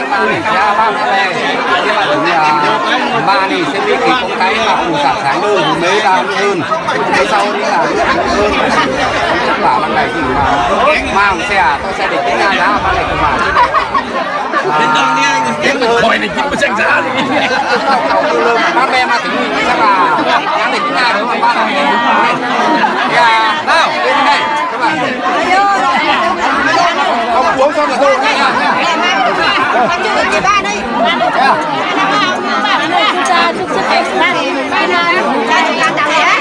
S6: Ba này sẽ biết cái cái mà cùng sản sáng đơn mấy làm hơn cái sau đi là hơn chắc là ban này thì mà xe tôi sẽ để cái nhà ra ban này thì mà
S5: đến đâu nghe tiếng hỏi này chính tranh giá đi.
S6: Ba bè mà tính chắc là đang để cái nhà đó mà ba này nhà nào bên này các bạn không uống xong là thôi nha.
S3: Chị ba đây. Cha chúc sức khỏe ba cha chị làm tặng hả?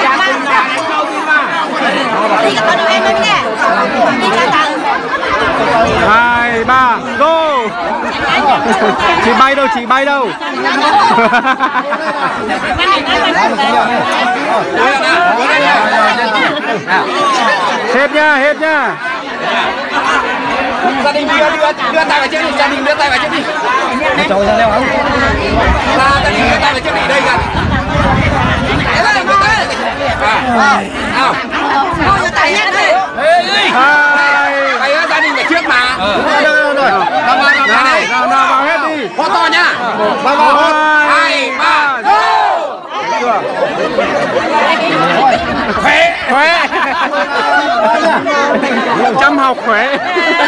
S3: Đi gặp con em em nè. Đi cho tặng.
S1: 2, 3, go. Chị bay đâu, chị bay đâu. Hết nha, hết nha.
S6: Gia đình đưa tay vào trước đi, gia đình đưa tay vào trước đi. Cháu ra leo không? Gia đình đưa tay vào trước đi, đây gần. Gia đình đưa tay. Nào.
S3: Đưa tay nhé.
S6: Hai. Gia đình ở trước mà.
S1: Rồi. Nào vào hết đi.
S6: Hô to nhá. 1, 2, 3.
S1: Khỏe. Chăm học khỏe.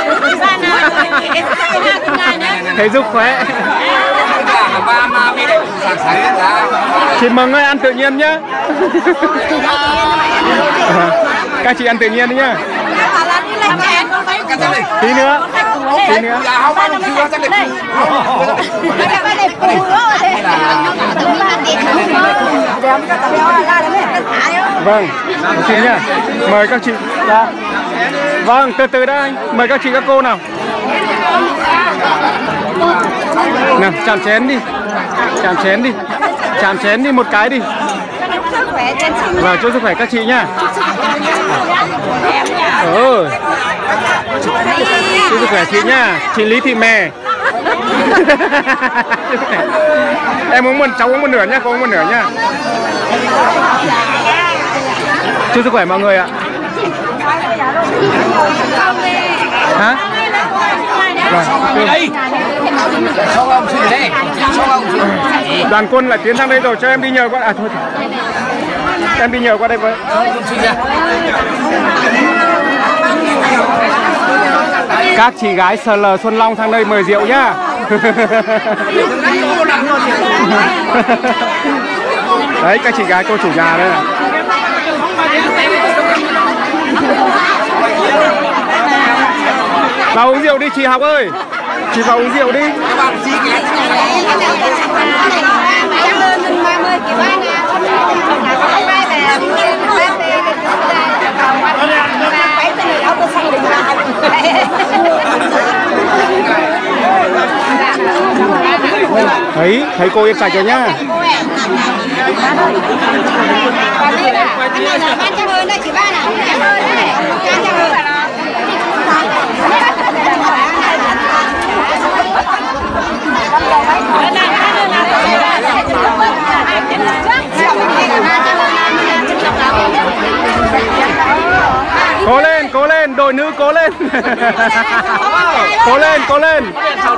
S1: Thể dục khỏe. Chị mừng ơi, ăn tự nhiên nhá. Các chị ăn tự nhiên đi nhá. Tí nữa. Vâng, xin nhá. Mời các chị ra. Vâng, từ từ đã anh. Mời các chị các cô nào. Nào, chạm chén đi. Chạm chén đi một cái đi. Và chúc sức khỏe các chị nhá. Chúc sức khỏe chị nhá. Chị Lý Thị Mè. Em uống cháu uống một nửa nhá, cô uống một nửa nhá. Chúc sức khỏe mọi người ạ. Hả? Rồi. Đoàn quân lại tiến sang đây rồi, cho em đi nhờ qua. À thôi. Em đi nhờ qua đây với. Các chị gái SL Xuân Long sang đây mời rượu nhá. Đấy, các chị gái cô chủ nhà đây. Vào uống rượu đi chị Học ơi. Chị vào uống rượu đi. Thấy cô yên sạch rồi nhá. Cố lên, đội nữ cố lên. Cố lên.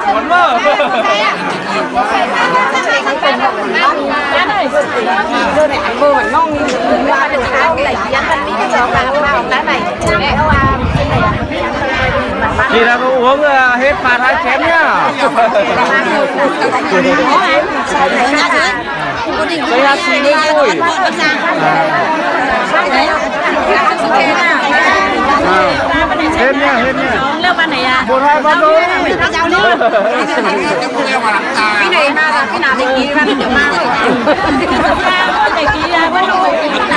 S1: Chị đã uống hết phạt 2 chén nhá. Đây là xì lên thôi. Hết nha.
S3: Lớp ban này à?
S1: 1, 2, 3 rồi.
S3: Cái này mà là cái nào thì ký ra được mà. Để ký ra bắt đầu.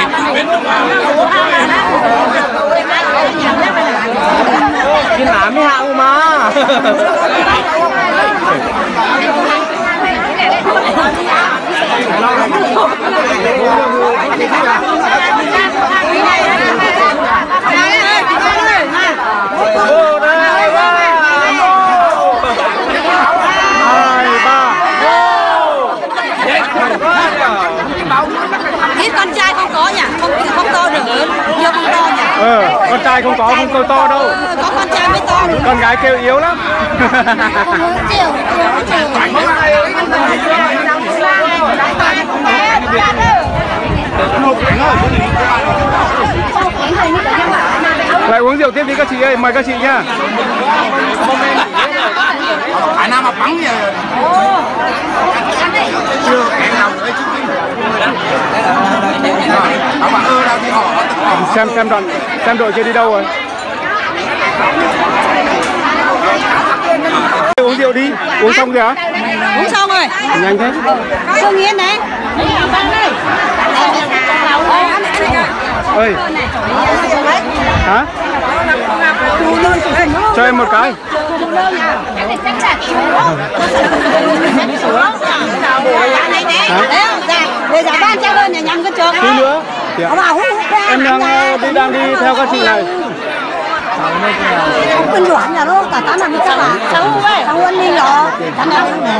S1: Cái nám mới hạng mà.
S3: Ít con trai không có nhỉ? Không to được lớn, nhiều không to nhỉ?
S1: Con trai không có to đâu.
S3: Có con trai mới to được.
S1: Con gái kêu yếu lắm. Lại uống rượu tiếp đi các chị ơi, mời các chị nhá.
S6: Hải Nam mà bắn gì chưa hẹn nào nữa chứ.
S1: Xem đội kia đi đâu rồi. Uống rượu đi, uống xong rồi hả?
S3: Uống xong rồi.
S1: Nhanh thế.
S3: Phương Yến đấy.
S1: Ơi. Hả? Cho em một cái.
S3: Để giả ban cho lên nhà nhắm cái trường.
S1: Tí nữa. Em đang đi theo các chị này.
S3: Không bên loạn nhà đó, cả tám năm các bạn. Không quên đi rồi. Tám năm nè.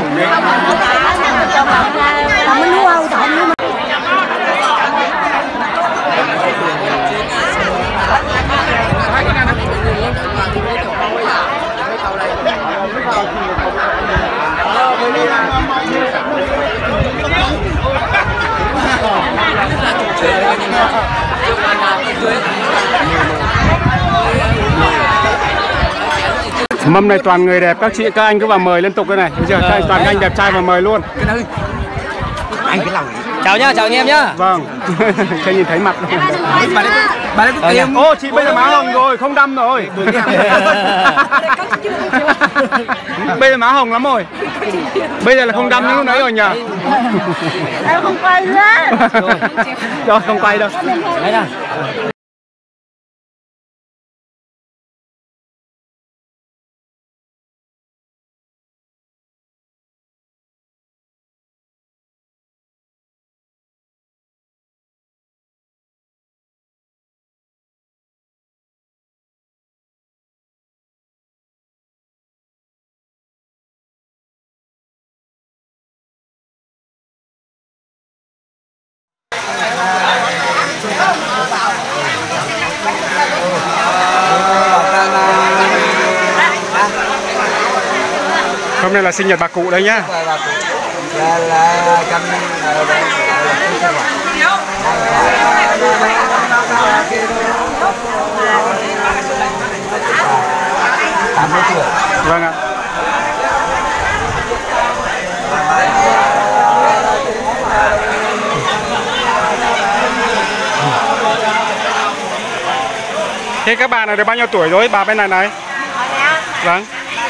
S3: Làm bên nuôi đâu, tao nuôi.
S1: Mâm này toàn người đẹp, các chị các anh cứ vào mời liên tục cái này. Bây giờ toàn anh đẹp trai vào mời luôn.
S5: Anh cái lòng. Chào nhá, chào anh em nhá.
S1: Vâng. Cho nhìn thấy mặt.
S5: Bà cũng tìm.
S1: Ô chị bây giờ má hồng rồi, không đâm rồi. Bây giờ má hồng lắm rồi. Bây giờ là không đâm như lúc nãy rồi nhỉ?
S3: Em không quay nữa.
S1: Rồi không quay đâu.
S5: Đấy nào.
S1: Hôm nay là sinh nhật bà cụ đấy nhá.
S5: Là cầm
S1: Vâng ạ. Thế các bạn này được bao nhiêu tuổi rồi? Bà bên này này. Vâng.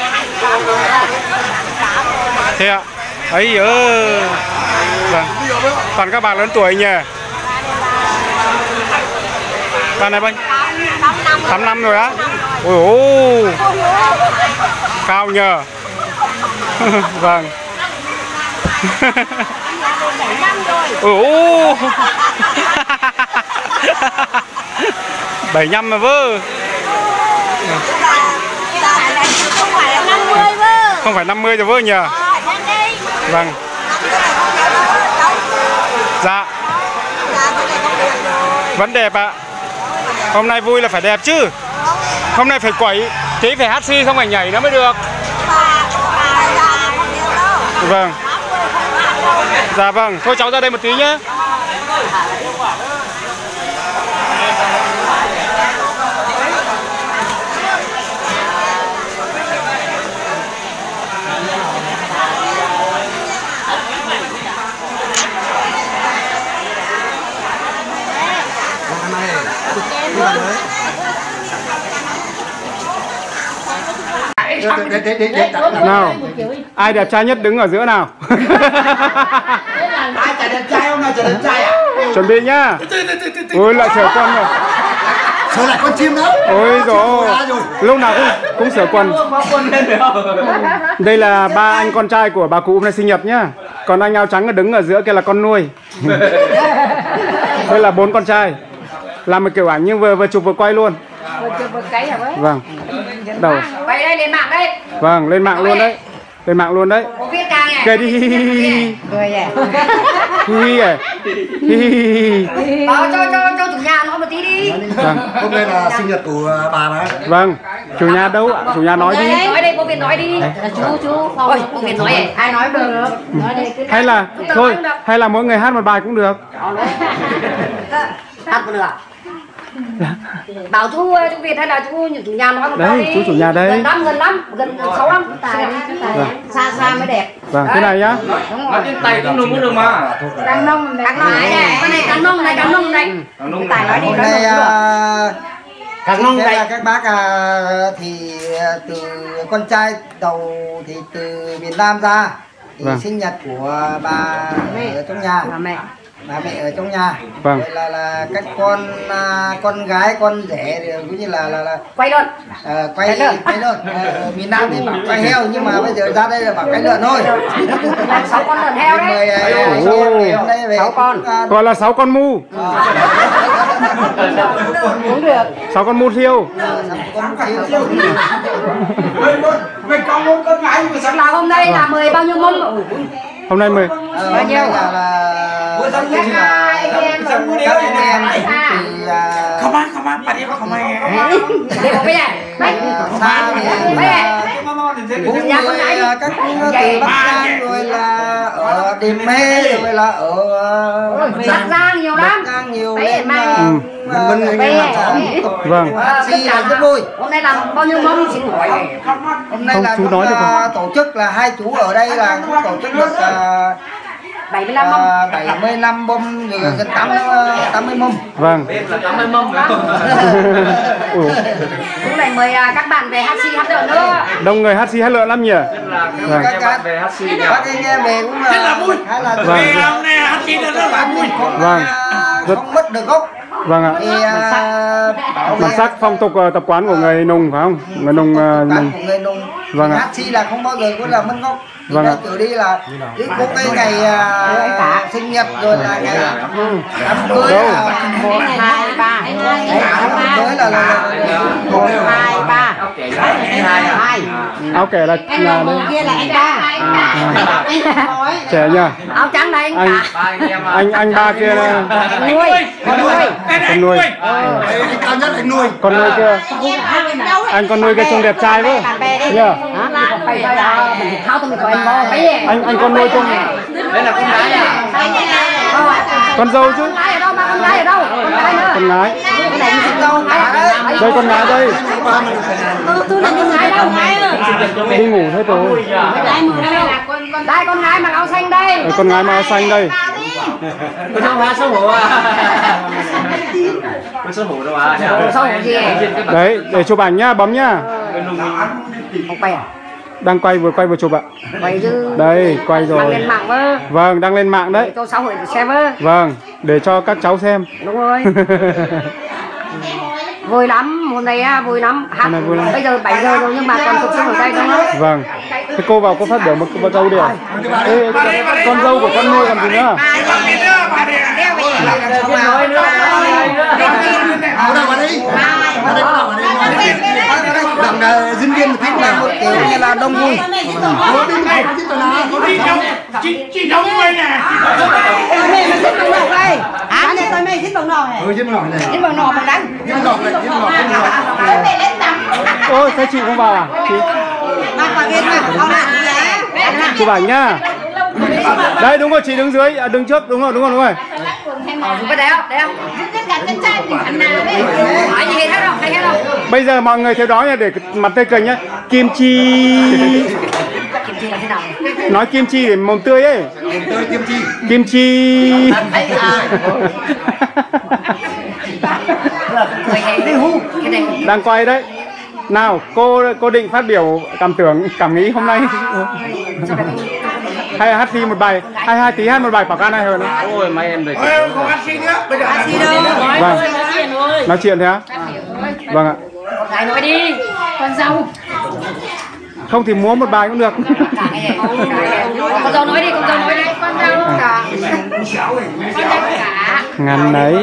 S1: Thế ạ. Ấy vâng. Toàn các bạn lớn tuổi nhỉ. Bạn này bao nhiêu? 8 năm rồi á. Ôi ôi. Cao nhờ. Vâng. Ôi ôi. 75 mà vơ. Không phải 50 rồi vơ nhỉ? Vâng. Dạ. Vẫn đẹp ạ. Hôm nay vui là phải đẹp chứ. Hôm nay phải quẩy, tí phải hát si không phải nhảy nữa mới được. Vâng. Dạ vâng, thôi cháu ra đây một tí nhé.
S6: Nào, ai đẹp trai nhất đứng ở giữa nào?
S4: Ai chả đẹp trai không nào, chả đẹp trai à?
S1: Chuẩn bị nhá. Ôi lại sửa quần rồi.
S4: Sửa lại con chim đó.
S1: Ôi rồi. Lúc nào cũng sửa quần. Đây là ba anh con trai của bà cụ hôm nay sinh nhật nhá. Còn anh áo trắng đứng ở giữa kia là con nuôi. Đây là 4 con trai. Làm một kiểu ảnh nhưng vừa chụp vừa quay luôn. Vâng. Đầu.
S3: Quay đây, lên mạng đây.
S1: Vâng, lên mạng luôn đấy. Lên mạng luôn đấy.
S3: Có viết ca nhỉ?
S1: Kể đi.
S3: Cười nhỉ?
S1: Hi à.
S3: Báo cho chủ nhà nó một tí đi.
S1: Vâng.
S4: Hôm nay là sinh nhật của bà mà.
S1: Vâng. Chủ nhà đâu ạ? Chủ nhà nói đi.
S3: Nói đây, cô Việt nói đi. Chú. Ôi, cô Việt nói vậy. Ai nói được. Nói đây cứ.
S1: Hay là thôi, hay là mỗi người hát một bài cũng được.
S3: Hát cũng được. Bảo chú Việt hay là chú chủ nhà nói một câu đi.
S1: Đấy, chú chủ nhà đây.
S3: Gần 6 năm. Xa mới đẹp.
S1: Vâng, thế này nhá.
S5: tay cũng nung cũng được mà.
S3: Càng nông này, cái này càng nông này. Tài nói đi.
S4: Hôm nay càng nông đây là các bác thì từ con trai đầu thì từ miền Nam ra thì sinh nhật của bà ở trong nhà. Bà mẹ ở trong nhà.
S1: Vâng.
S4: Vậy là các con gái, con rể thì cũng như là
S3: quay luôn.
S4: Quay luôn. Miền Nam thì bảo quay heo nhưng mà bây giờ ra đây là bảo quay lợn thôi.
S3: 6 con lợn heo đấy.
S4: Mời 6 con.
S1: Gọi là 6 con mu.
S2: Cũng được.
S1: 6 con mu thiêu.
S4: Mình có một con gái mà
S2: Là hôm nay là mời bao nhiêu mâm?
S1: Hôm nay mời
S4: bao nhiêu là các anh em thì
S5: Không ăn, bạn em không ăn.
S2: Đi một bây giờ.
S4: xa thì
S2: Bây giờ.
S4: cũng như các từ Bắc Giang rồi là ở Điềm Mê rồi là ở
S2: Bắc Giang nhiều lắm.
S4: Bắc Giang nhiều
S2: Bây giờ
S4: nên
S2: mai.
S1: Vâng.
S4: Chi là rất vui.
S2: Hôm nay làm bao nhiêu mâm xin hỏi.
S4: Hôm nay
S1: Không,
S4: là
S1: chú nói được không?
S4: tổ chức là hai chú ở đây là cũng tổ chức được
S2: 75 mâm.
S4: 75 mâm rồi gần 80 mâm.
S1: Vâng. Ủa,
S2: Cũng lại mời các bạn về hát si hát lượn nữa.
S1: đông người hát xi hát lượn lắm nhỉ. Vâng.
S4: Các anh em về cũng là vui. Khá là
S1: Vâng.
S5: Hôm nay hát chi rất là vui.
S1: Vâng.
S4: Không mất được gốc.
S1: Vâng ạ.
S4: Thì
S1: Bản sắc phong tục tập quán của người Nùng phải không? Người Nùng
S4: quán của người Nùng.
S1: Vâng ạ.
S4: Hát chi là không bao giờ có là mất gốc.
S1: Vâng ạ.
S4: Từ đi là có cái ngày sinh nhật rồi là ngày đám cưới là
S2: 1 2 3.
S4: đám cưới là
S2: 1 2 3. 2.
S1: Áo kẻ là
S2: Kia là anh ba.
S1: trẻ nhỉ.
S2: Áo trắng là anh cả.
S1: Anh ba kia là
S2: Nuôi. Con nuôi.
S1: con nuôi.
S4: cao nhất anh nuôi.
S1: Con nuôi kia. Anh con nuôi kia trông đẹp trai quá. Nhờ. Anh con nuôi trông.
S5: Đây là con gái à?
S1: Con dâu chứ.
S2: Con gái ở đâu mà con gái ở đâu? Con gái nữa.
S1: Con gái.
S2: Cái này con dâu cả đấy.
S1: Đây con gái đây.
S2: Tôi là con gái đâu?
S1: Đi ngủ thế rồi.
S2: Đây con gái mặc áo xanh đây.
S1: Con gái mà áo xanh đây.
S5: Con không hát xấu hổ à? Con xấu hổ đâu à?
S2: Xấu hổ gì?
S1: Đấy, để chụp ảnh nhá, bấm nhá.
S2: Không quay à?
S1: Đang quay vừa chụp ạ.
S2: Quay chứ.
S1: Đây, quay
S2: Đăng
S1: rồi.
S2: lên mạng vơ.
S1: Vâng, đăng lên mạng đấy.
S2: Cho xã hội xem vơ.
S1: Vâng, để cho các cháu xem.
S2: Đúng rồi. Vui lắm, mùa này vui lắm. Hát.
S1: Vui lắm.
S2: Bây giờ 7 giờ rồi nhưng mà còn thực sống ở đây đúng không?
S1: Vâng. Thế cô vào cô phát biểu một câu đi ạ. Ê, con dâu của con nuôi còn gì nữa?
S4: Diễn viên thích là một kiểu như là đông vui.
S5: Chị đông vui nè.
S1: Ôi, thế chị không vào à? Chị. Chụp ảnh nhá. Đấy đúng rồi, chị đứng dưới, đứng trước, đúng rồi.
S2: Có đấy không? Đấy không? Hỏi gì hết không? Hay hết không?
S1: Bây giờ mọi người theo đó nha, để mặt tươi cười nhá. Kim chi.
S2: Kim chi là thế nào?
S1: Nói kim chi để mồm tươi ấy. Kim chi. Đang quay đấy. Nào, cô định phát biểu cảm nghĩ hôm nay. Hay hát thi một bài, hay hai tí hát một bài Bảo Can hay hơn nữa.
S5: Ôi mấy em rồi. Không hát gì nữa. Bây giờ hát gì
S2: đâu.
S1: Vâng. Nói chuyện thế á? Vâng ạ.
S2: Con gái nói đi. Con dâu.
S1: Không thì múa một bài cũng được.
S2: Con dâu nói đi, con dâu nói đi. Con dâu cả. Con dâu cả.
S1: Ngắn đấy.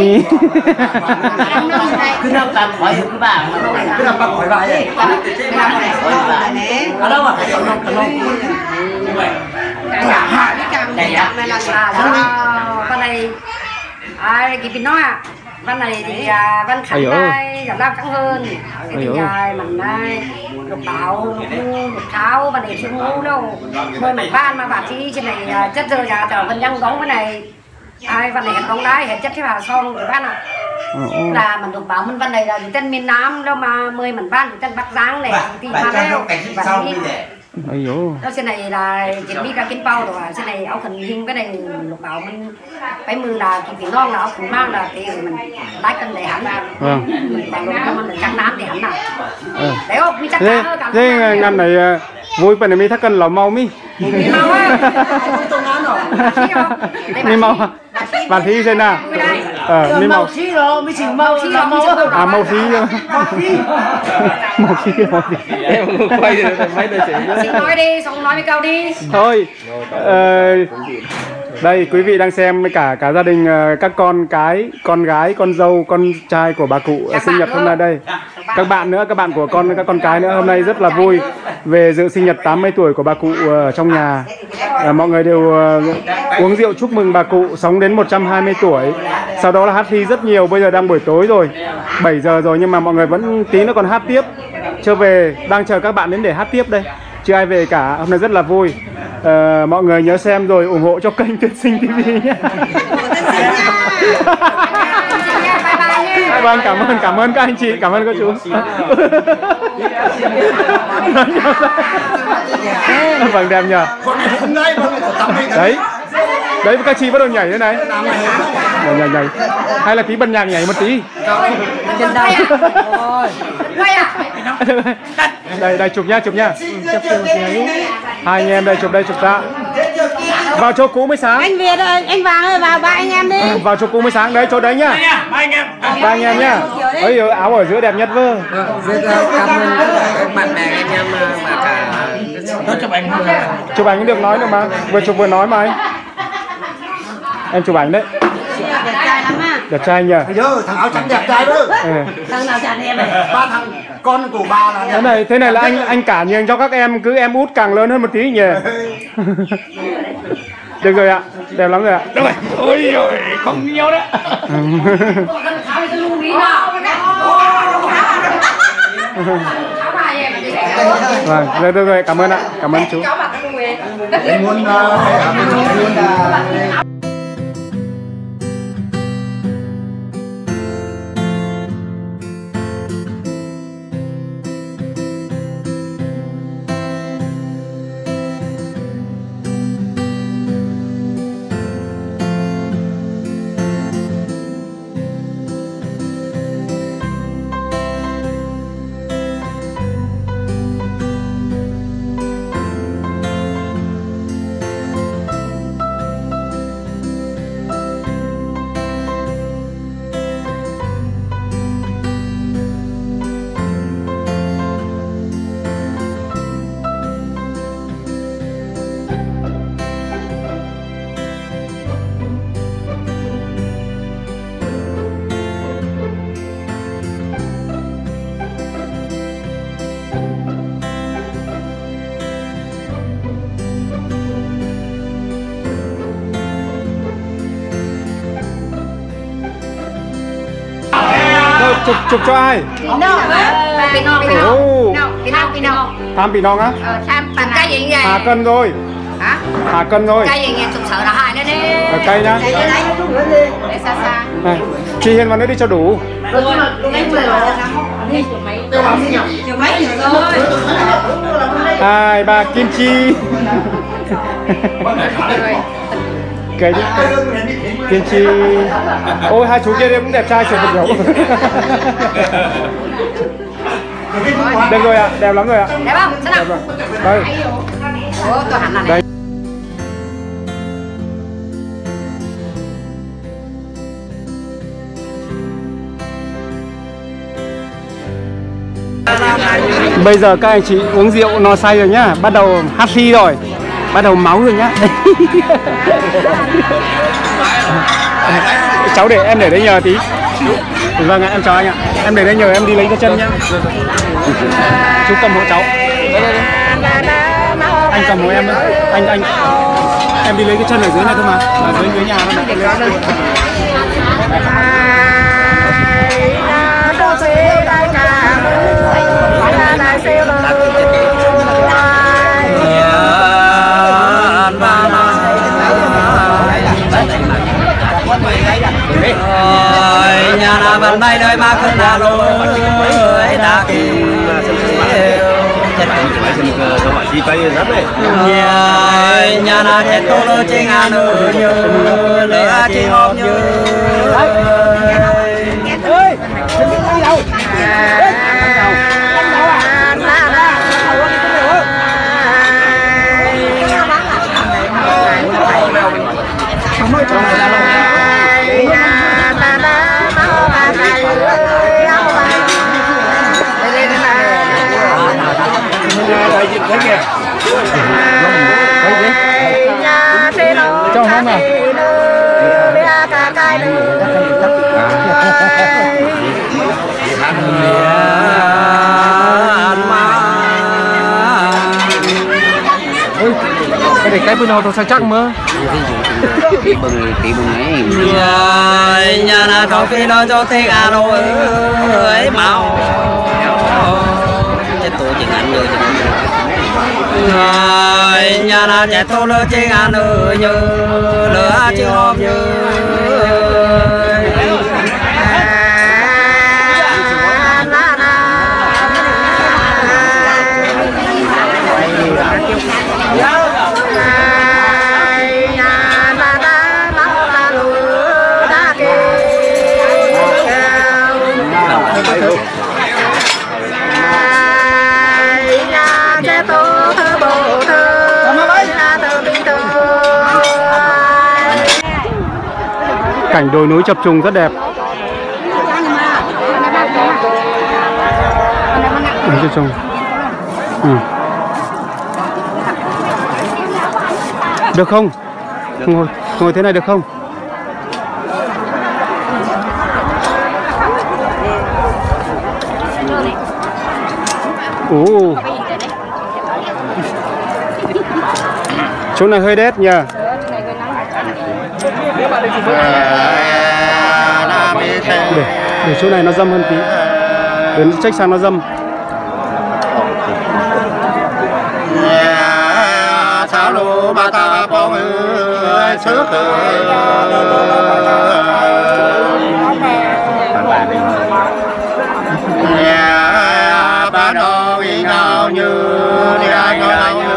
S5: cứ làm khỏi cái bà. Cứ làm khỏi bà vậy. Ở đâu à?
S2: Con này kịp tin nói à. Văn này thì Văn Khánh đây, giảm lao trắng hơn. Cái thì mình đây, lục bảo, lục tháo, văn này chưa ngu đâu. Mời mặt ban mà bà thi trên này chất giờ nhà trở phần nhân bóng cái này. Văn này hẹn bóng đá, hẹn chất cái bà xong rồi ban à. Là mình lục bảo mình văn này là tên miền Nam đâu mà mời mình ban tên Bắc Giang này thì mà đâu.
S1: Ây dồi.
S2: Đó trên này là chuyện biết ra kiến bao rồi, trên này áo thần hình cái này lục bảo mình phải mưa là cái non là áo thần mang là thì mình lái cân để hắn ra.
S1: Vâng.
S2: Mình bằng mình là trắng nám thì hắn nào. Đấy không? Mi chắc cả.
S1: Thế ngăn này vui phần này mi thắc cân là mau mi.
S2: Mi mau á.
S1: Mi mau. Bạn thi xem nào. Mi mau.
S2: Xí rồi, mi chỉ mau xí rồi.
S1: À mau xí. Mau xí.
S5: Em không quay được mấy đôi chị.
S2: Nói đi, xong nói với câu đi.
S1: Thôi. Đây quý vị đang xem với cả gia đình các con cái, con gái, con dâu, con trai của bà cụ sinh nhật hôm nay đây. Các bạn nữa, các bạn của các con cái nữa hôm nay rất là vui về dự sinh nhật 80 tuổi của bà cụ ở trong nhà. Mọi người đều uống rượu chúc mừng bà cụ sống đến 120 tuổi. Sau đó là hát thi rất nhiều, bây giờ đang buổi tối rồi, 7 giờ rồi nhưng mà mọi người vẫn tí nữa còn hát tiếp. Chưa về, đang chờ các bạn đến để hát tiếp đây. Chưa ai về cả, hôm nay rất là vui. Mọi người nhớ xem rồi ủng hộ cho kênh Tuyết Sinh TV nhé. Vâng, cảm ơn các anh chị, cảm ơn các chú. Vâng, đẹp nhờ. Đấy, đấy các chị bắt đầu nhảy thế này. Nhảy. Hay là tí bật nhạc nhảy một tí. Đây chụp nha. Hai anh em đây chụp ra. Vào chỗ cũ mới sáng.
S3: Anh Việt ơi, anh Vàng ơi, vào ba anh em đi.
S1: Vào chỗ cũ mới sáng đấy, chỗ đấy nhá. Ba anh em nhá. Ấy áo ở giữa đẹp nhất vơ.
S5: Cảm ơn các bạn bè anh em mà cả
S1: chụp ảnh được nói được mà, vừa chụp vừa nói mà anh. Em chụp ảnh đấy.
S3: Đẹp trai lắm à.
S1: Đẹp trai nhờ.
S4: Thằng áo trắng đẹp trai đó.
S3: Thằng nào chả đẹp này.
S4: Ba thằng con của bà là
S1: thế này là anh cả nhường cho các em, cứ em út càng lớn hơn một tí nhỉ. Được rồi ạ, đẹp lắm rồi ạ. Được rồi. Ôi giời, không nhiều đấy. Vâng, được rồi, cảm ơn ạ, cảm ơn chú.
S4: em muốn
S1: Chụp cho ai? Tham Pinong á?
S2: Cái gì vậy?
S1: Hà cân rồi.
S2: Hả?
S1: Hà cân rồi.
S2: Cái gì nghe thực sự là hai đó đi.
S1: Cây nhá.
S2: Để xa.
S1: Này, chị Hiền vào nữa đi cho đủ. Hai ba kim chi. Cây đi. Kim chi. Ôi hai chú kia đây cũng đẹp trai chụp một kiểu. Được rồi ạ, đẹp lắm rồi ạ.
S2: Đẹp không? Sao nào?
S1: Đây.
S2: Ủa, tôi hẳn là
S1: đây. Bây giờ các anh chị uống rượu no say rồi nhá, bắt đầu hát thi rồi, bắt đầu máu rồi nhá. Cháu để em để đấy nhờ tí. Vâng ạ, em chào anh ạ. Em để đây nhờ em đi lấy cái chân nhá. Chú cầm hộ cháu. Anh cầm hộ em nữa. Anh em đi lấy cái chân ở dưới này thôi mà. Ở dưới nhà nó này.
S5: Nhà là bàn tay đời mà không là lối đã kêu nhà là chết tôi lối trên ngàn nữa như lửa chỉ hòm như
S1: Trong không nào?
S2: bia cả cái nữa
S1: cái này cái bên nào tôi sai chắc mơ
S6: tí bừng ấy
S5: nhà là thằng phi nó cho thế à đâu ấy màu chết tôi chỉ ăn rồi nhà là trẻ tôi lỡ chỉ ăn rồi như lỡ chỉ hôm như
S1: cảnh đồi núi chập trùng rất đẹp. Chập trùng. Được không? Ngồi thế này được không? Ồ. Chỗ này hơi đét nhờ. Để chỗ này nó dâm hơn tí. Để nó trách sang nó dâm.
S5: Sao lũ bà ta bóng ơi sức bà nó ý ngào như đi ai có nào như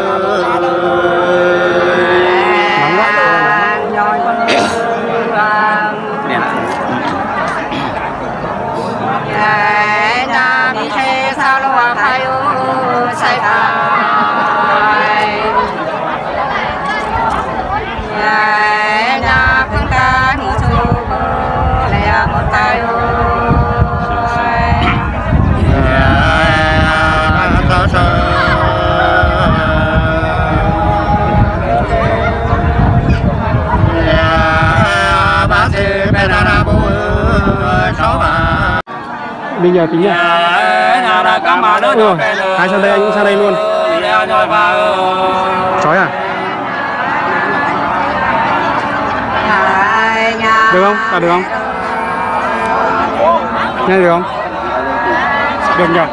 S1: Bây giờ tính nhá. Hai sang đây, anh cũng sang đây luôn. Chói à? Được không? À, được không? Nghe được không? Được nhỉ?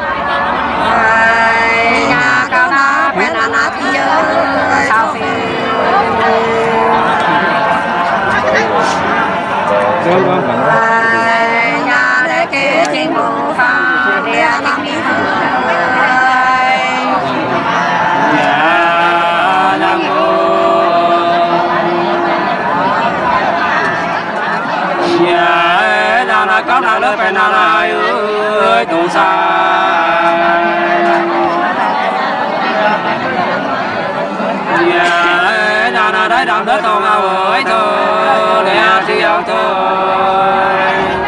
S1: Được không?
S5: có nào lớp bên nào ơi tụ xa nhà nào đấy đằng đất tông ao ấy thôi để ăn thì ăn thôi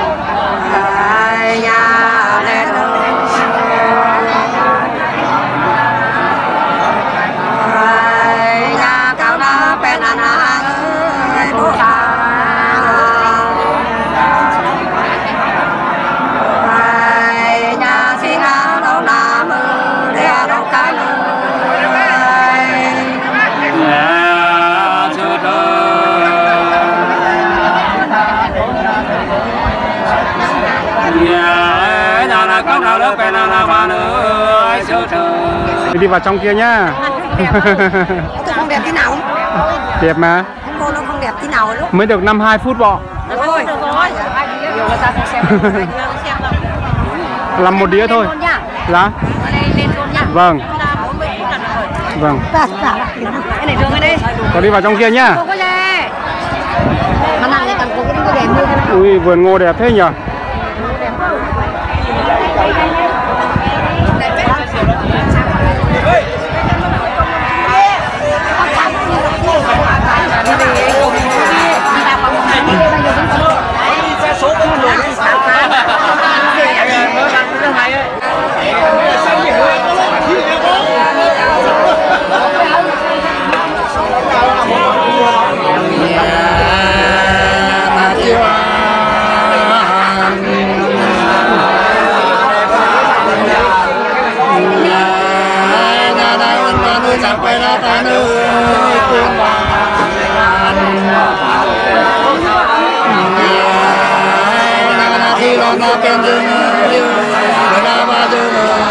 S1: Đi vào trong kia nhá.
S2: Tôi không đẹp tí nào.
S1: Đẹp mà.
S2: Cô nó không đẹp tí nào lúc.
S1: Mới được 52 phút bọ.
S2: Được rồi. Nhiều người ta không xem.
S1: Làm một đĩa thôi. Dạ. Vâng. Vâng.
S2: Cái này thương đi.
S1: Có đi vào trong kia nhá.
S2: Không có gì. Mà nàng này cần cô cũng có đẹp hơn.
S1: Ui, vườn ngô đẹp thế nhỉ.
S4: bên dương người ta ba dương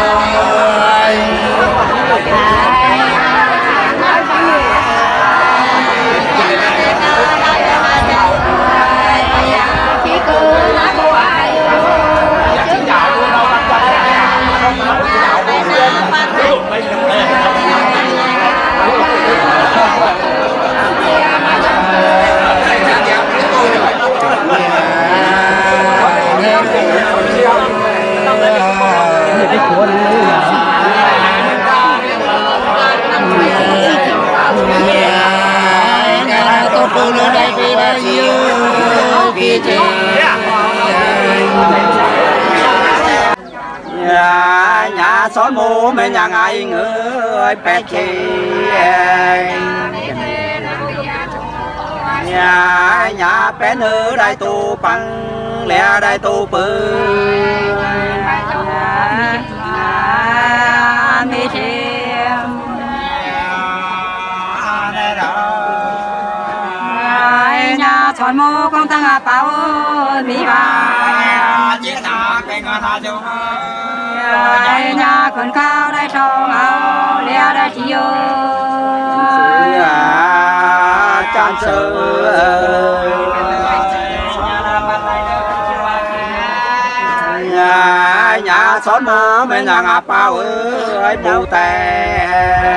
S5: nhà xói mù mẹ nhà ngài người bẹt chi nhà bé nữ đại tu bằng lẹ đại tu bự mi chiêm nhà xói mù con tăng bảo mi ba nhà con cao đại sông áo lẹ đại chiêu chan sư nhà xót mơ mấy nhà ngà bao ơi bù tè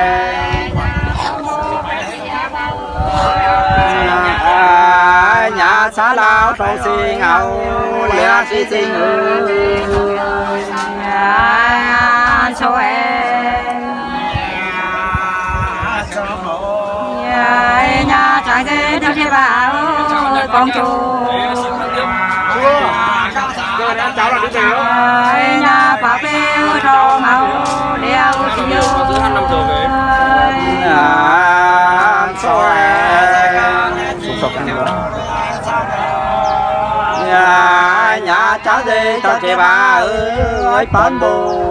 S5: nhà xá lao trong xì ngầu lẹ xì xì ngư số nhà trái dê theo chế bảo con chú nhà bà bêu cho máu đeo chiều nhà trái dê theo chế bảo ơi bán bù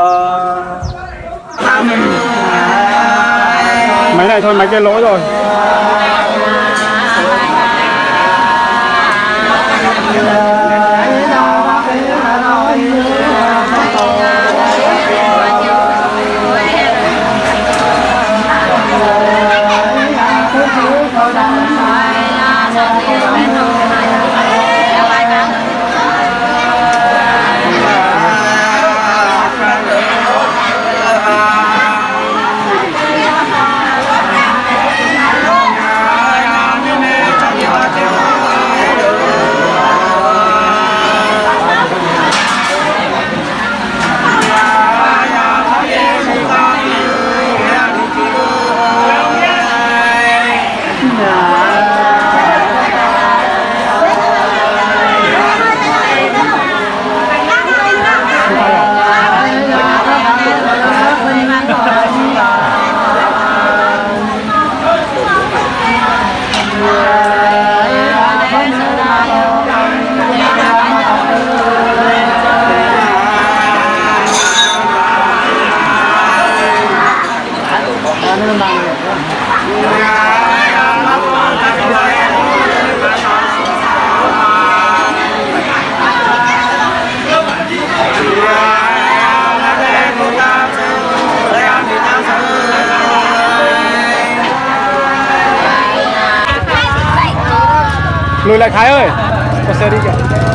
S1: máy này thôi, máy kia lỗi rồi. Lùi lại Khái ơi, có xe đi kìa.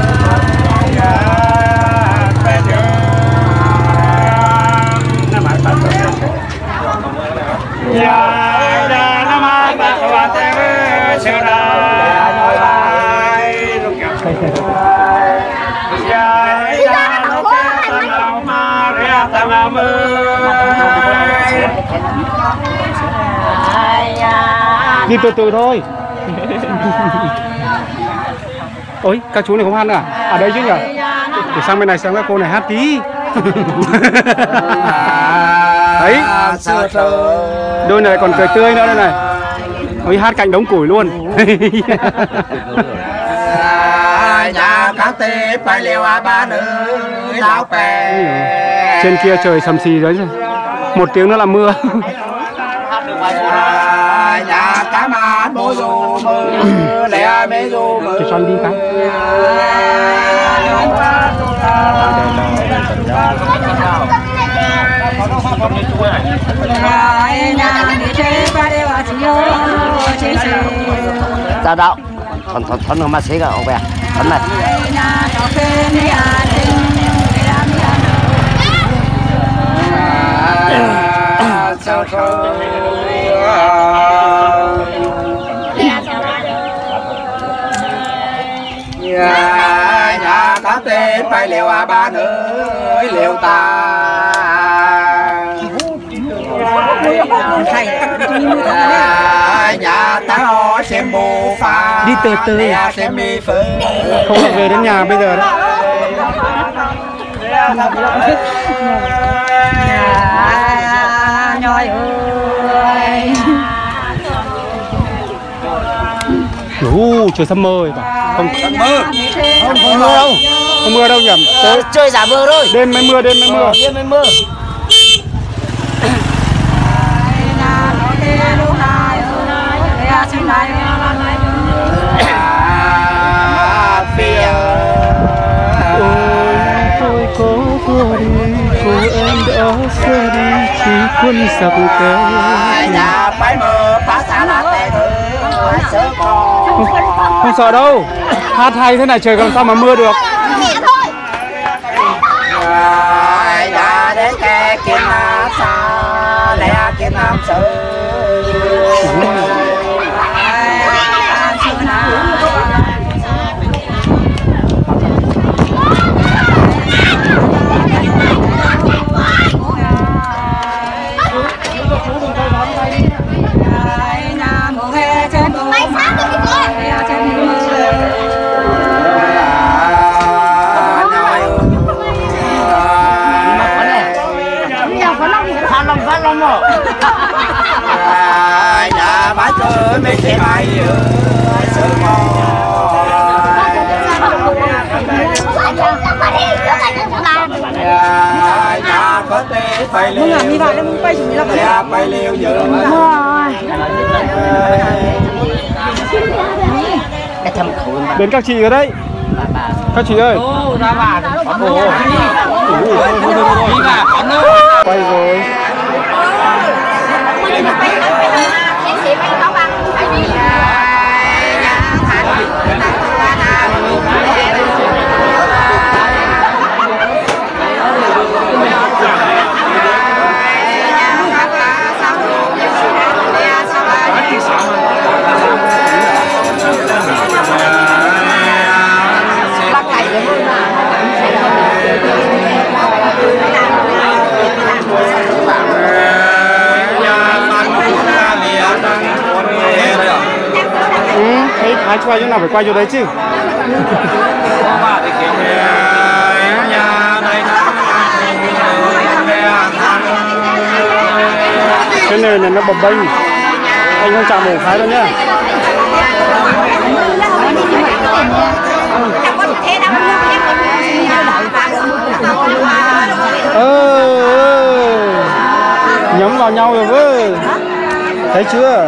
S1: Đi từ từ thôi. Ôi, các chú này không hát à? À đây chứ nhỉ? Để sang bên này xem các cô này hát tí. Đấy, đôi này còn cười tươi nữa đây này. Ôi, hát cạnh đống củi luôn.
S5: Nhà các tê phải liều ba nữ áo bè.
S1: Trên kia trời sầm xì đấy rồi. Một tiếng nữa là mưa.
S5: Nhà cá mà bố dù mưa lẹ mê dù mưa.
S1: Cho đi cái.
S7: Ra đâu thon nó mà xí cả ông bè thon này
S6: nhà ta tên phải liều ba ơi liều ta nhà ta ho xem bù pha
S1: đi từ từ
S6: xem mi phơi
S1: không được về đến nhà bây giờ đấy.
S2: Nhoi ơi
S1: Trời sắp mơ rồi bà. Không
S6: mơ
S1: không mưa đâu, không mưa đâu nhỉ.
S7: chơi giả mưa thôi,
S1: Đêm mới mưa, đêm mới mưa.
S7: đêm mới mưa.
S1: Tôi có vừa đi, cô em đã xa đi, chỉ quân giặc té.
S6: nhà phải mơ phá xã là tệ
S1: Không sợ đâu, hát hay thế này trời làm sao mà mưa được.
S6: nhà để kẻ kia mà xa lẽ kia nam sự nhà bãi cơ mấy cái bài sự nhà có thể phải liều phải liều dự
S1: Đến các chị ở đây. Các chị ơi. Quay rồi. Ai quay chỗ nào phải quay chỗ đấy chứ. Cái nền này nó bập bênh, anh không chạm một cái đâu nhá. Nhắm vào nhau rồi vơ, thấy chưa?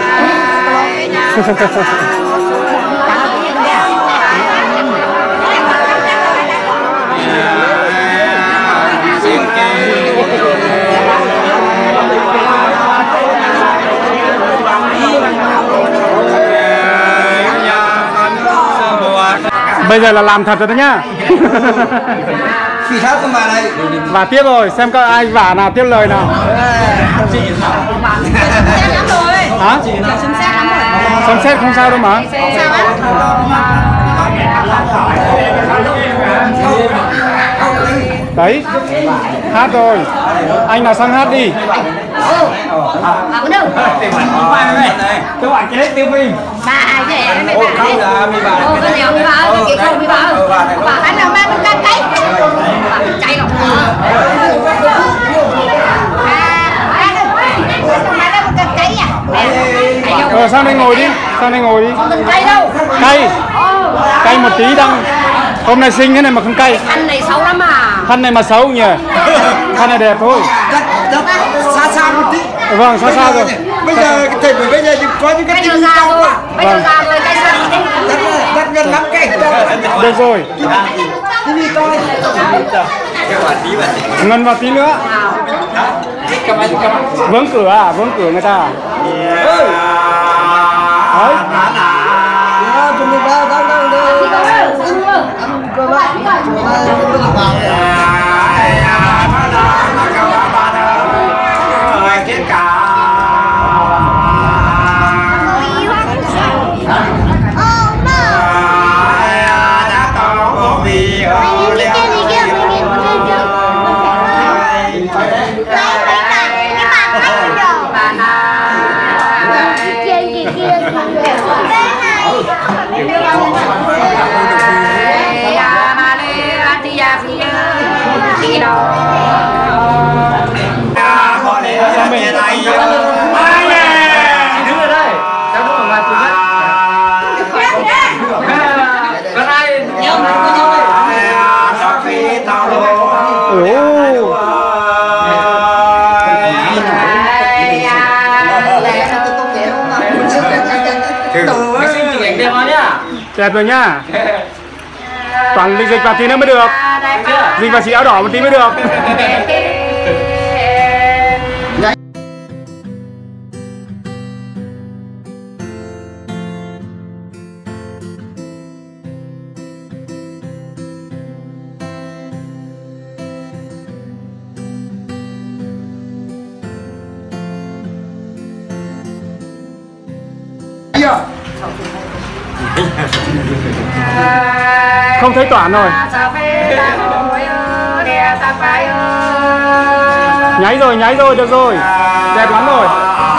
S1: Bây giờ là làm thật rồi đó nhá.
S4: Vì sao không vào đây?
S1: Và tiếp rồi, xem có ai vả nào tiếp lời nào. Hả? Xem xét không sao đâu mà. Đấy, hát rồi. Anh nào sang hát đi.
S6: Các bạn chết tiêu phim.
S2: Bà ai thế? Mấy bà ấy. Cái nào mới bà ơi, cái không mới bà ơi. Bà cái nào mang con canh cái. Bà chạy lọc.
S1: Sang đây ngồi đi, sang đây ngồi đi.
S2: Không cần cay đâu.
S1: Cay. Cay một tí đang. Hôm nay xinh thế này mà không cay.
S2: Khăn này xấu lắm à.
S1: Khăn này mà xấu nhỉ. Khăn này đẹp thôi.
S4: Xa xa một tí.
S1: Vâng, xa xa rồi.
S4: Bây giờ thầy bây giờ có những cái
S2: Bây giờ ra rồi. Bây giờ ra rồi, cái sao đi.
S1: Được rồi. Ngân vào tí nữa. Vướng cửa à? Vướng cửa người ta. Đấy. Đẹp rồi nhá. Toàn dịch vào tí nữa mới được. Dịch vào chỉ áo đỏ một tí mới được. Không thấy Toản rồi. Nháy rồi, được rồi. Đẹp lắm rồi.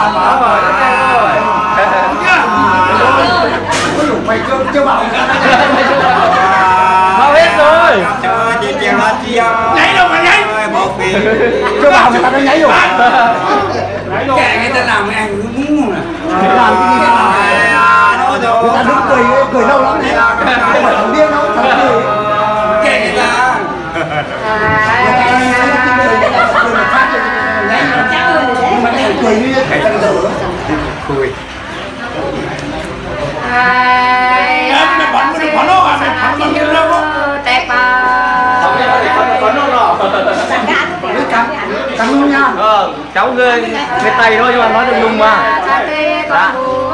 S1: Mau hết rồi. Nháy đâu mà nháy. Chưa bảo người ta đã nháy rồi.
S5: Kệ người ta làm ăn muốn nè.
S4: Làm cái gì người ta đứng cười lâu lắm đấy. Không phải thằng điên đâu, thằng cười.
S5: Kệ người ta.
S4: Cười như thế thằng dở.
S5: Cười.
S3: Mày bắn nó à? Mày bắn nó đâu không?
S4: Cắn luôn nha.
S5: Cháu người tay thôi nhưng mà nói được lùng mà. Dạ.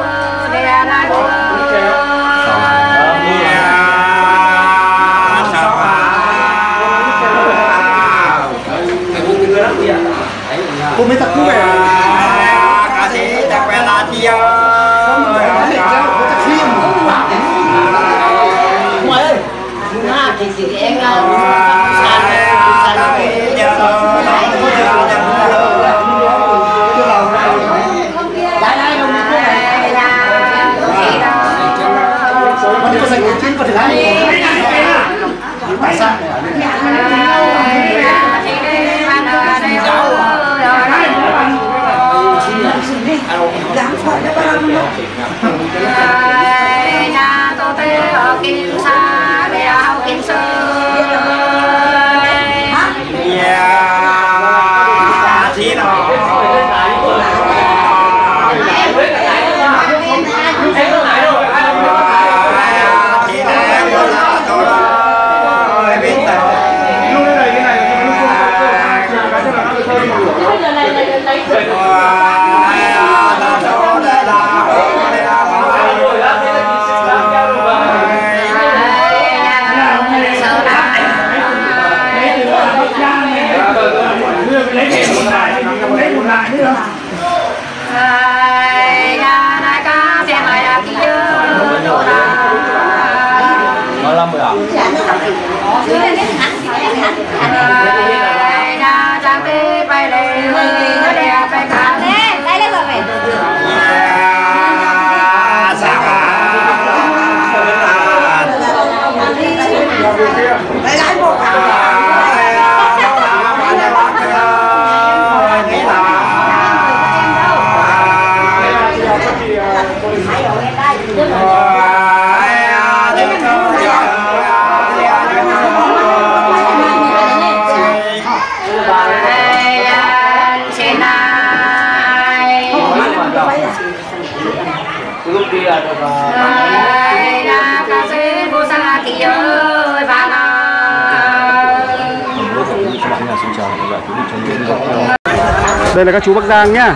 S4: Cô mới thật vui vẻ.
S5: Cả thế ta quen là chi ơi.
S4: Ngoài ơi.
S3: Thì em
S4: có dành một chuyến có thể làm
S1: Đây là các chú Bắc Giang nhá.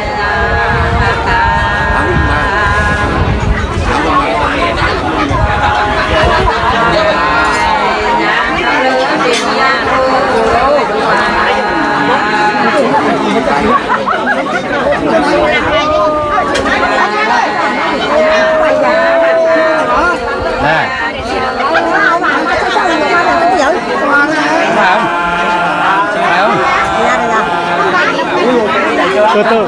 S1: Từ từ.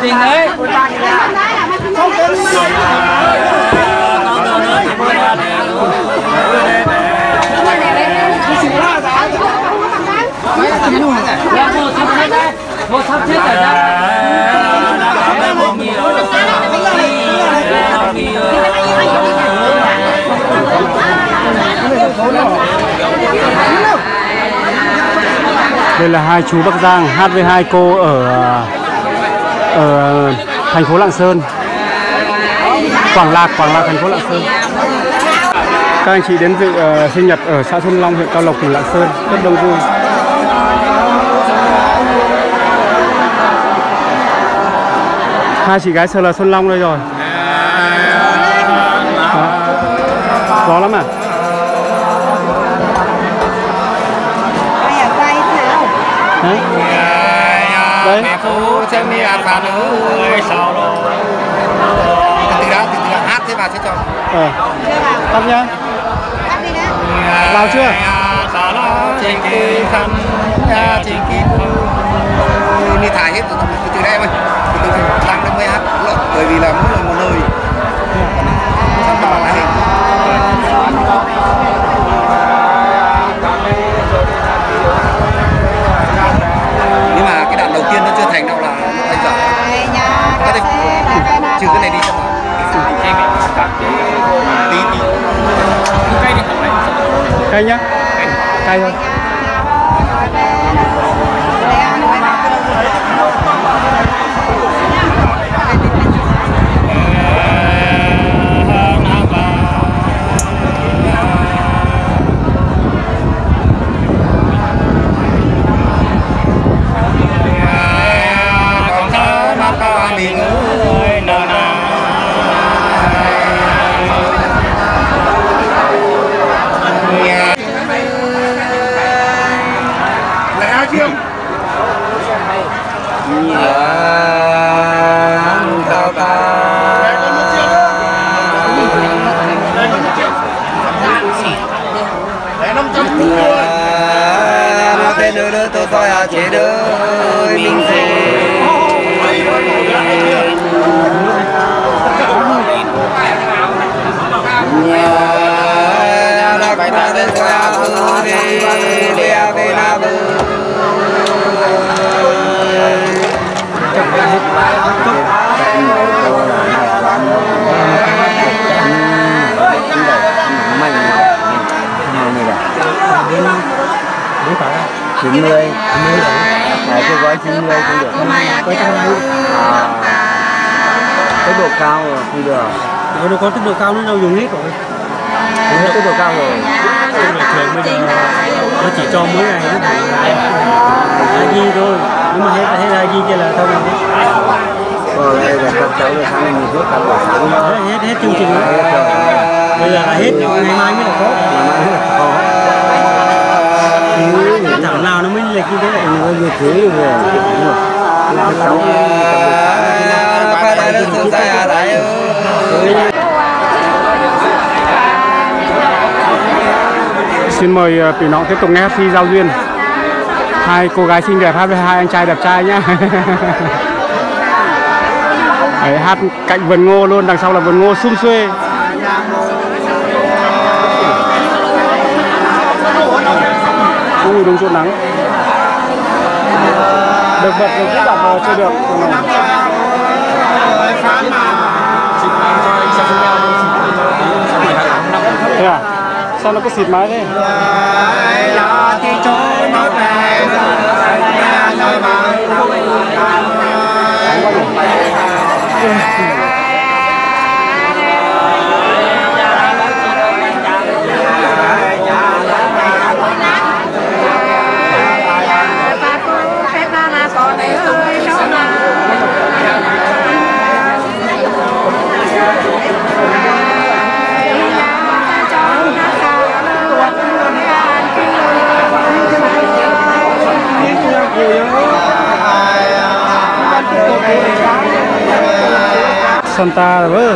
S1: Đây là hai chú Bắc Giang hát với hai cô ở thành phố Lạng Sơn, Quảng Lạc thành phố Lạng Sơn. Các anh chị đến dự sinh nhật ở xã Xuân Long, huyện Cao Lộc, tỉnh Lạng Sơn, rất đông vui. Hai chị gái sờ là Xuân Long đây rồi. Gió lắm à? Đấy.
S6: Mẹ phu xem mi phản ơi sao đâu. Từ đó hát thế bà sẽ cho.
S1: Tắt nhá. Vào chưa?
S6: Đi thải hết từ đây thôi. Từ đang đang mới hát bởi vì là mỗi người một nơi. Xong bà lại hình. Nhưng mà cái đoạn đầu tiên nó chưa thành đâu là anh dở. Cái này trừ cái này đi xong rồi. Tí.
S1: Cay nhá. Cay thôi.
S6: Tôi coi chế đời mình chín mươi, cái gói 90 cũng được. Tốc độ cao rồi không được.
S1: Nó có tốc độ cao nó đâu dùng hết rồi.
S6: Nó tốc độ cao rồi.
S1: Thường bây giờ nó chỉ cho mỗi ngày nó phải ID thôi. Nếu mà hết ID kia là thôi
S6: rồi. Đây là các cháu được sáng mình hết cả buổi sáng.
S1: Hết chương trình rồi. Bây giờ là hết, ngày mai mới là có. Thảo nào nó mới lệch như thế này, nó như thế rồi. Xin mời Pỉ Nọng tiếp tục nghe hát si giao duyên. Hai cô gái xinh đẹp hát với hai anh trai đẹp trai nhá. Đấy, hát cạnh vườn ngô luôn, đằng sau là vườn ngô sum xuê. Ui, đúng chỗ nắng. Được bật được cứ đọc chưa được. Thế à? Sao nó có xịt mái thế? Santa rồi.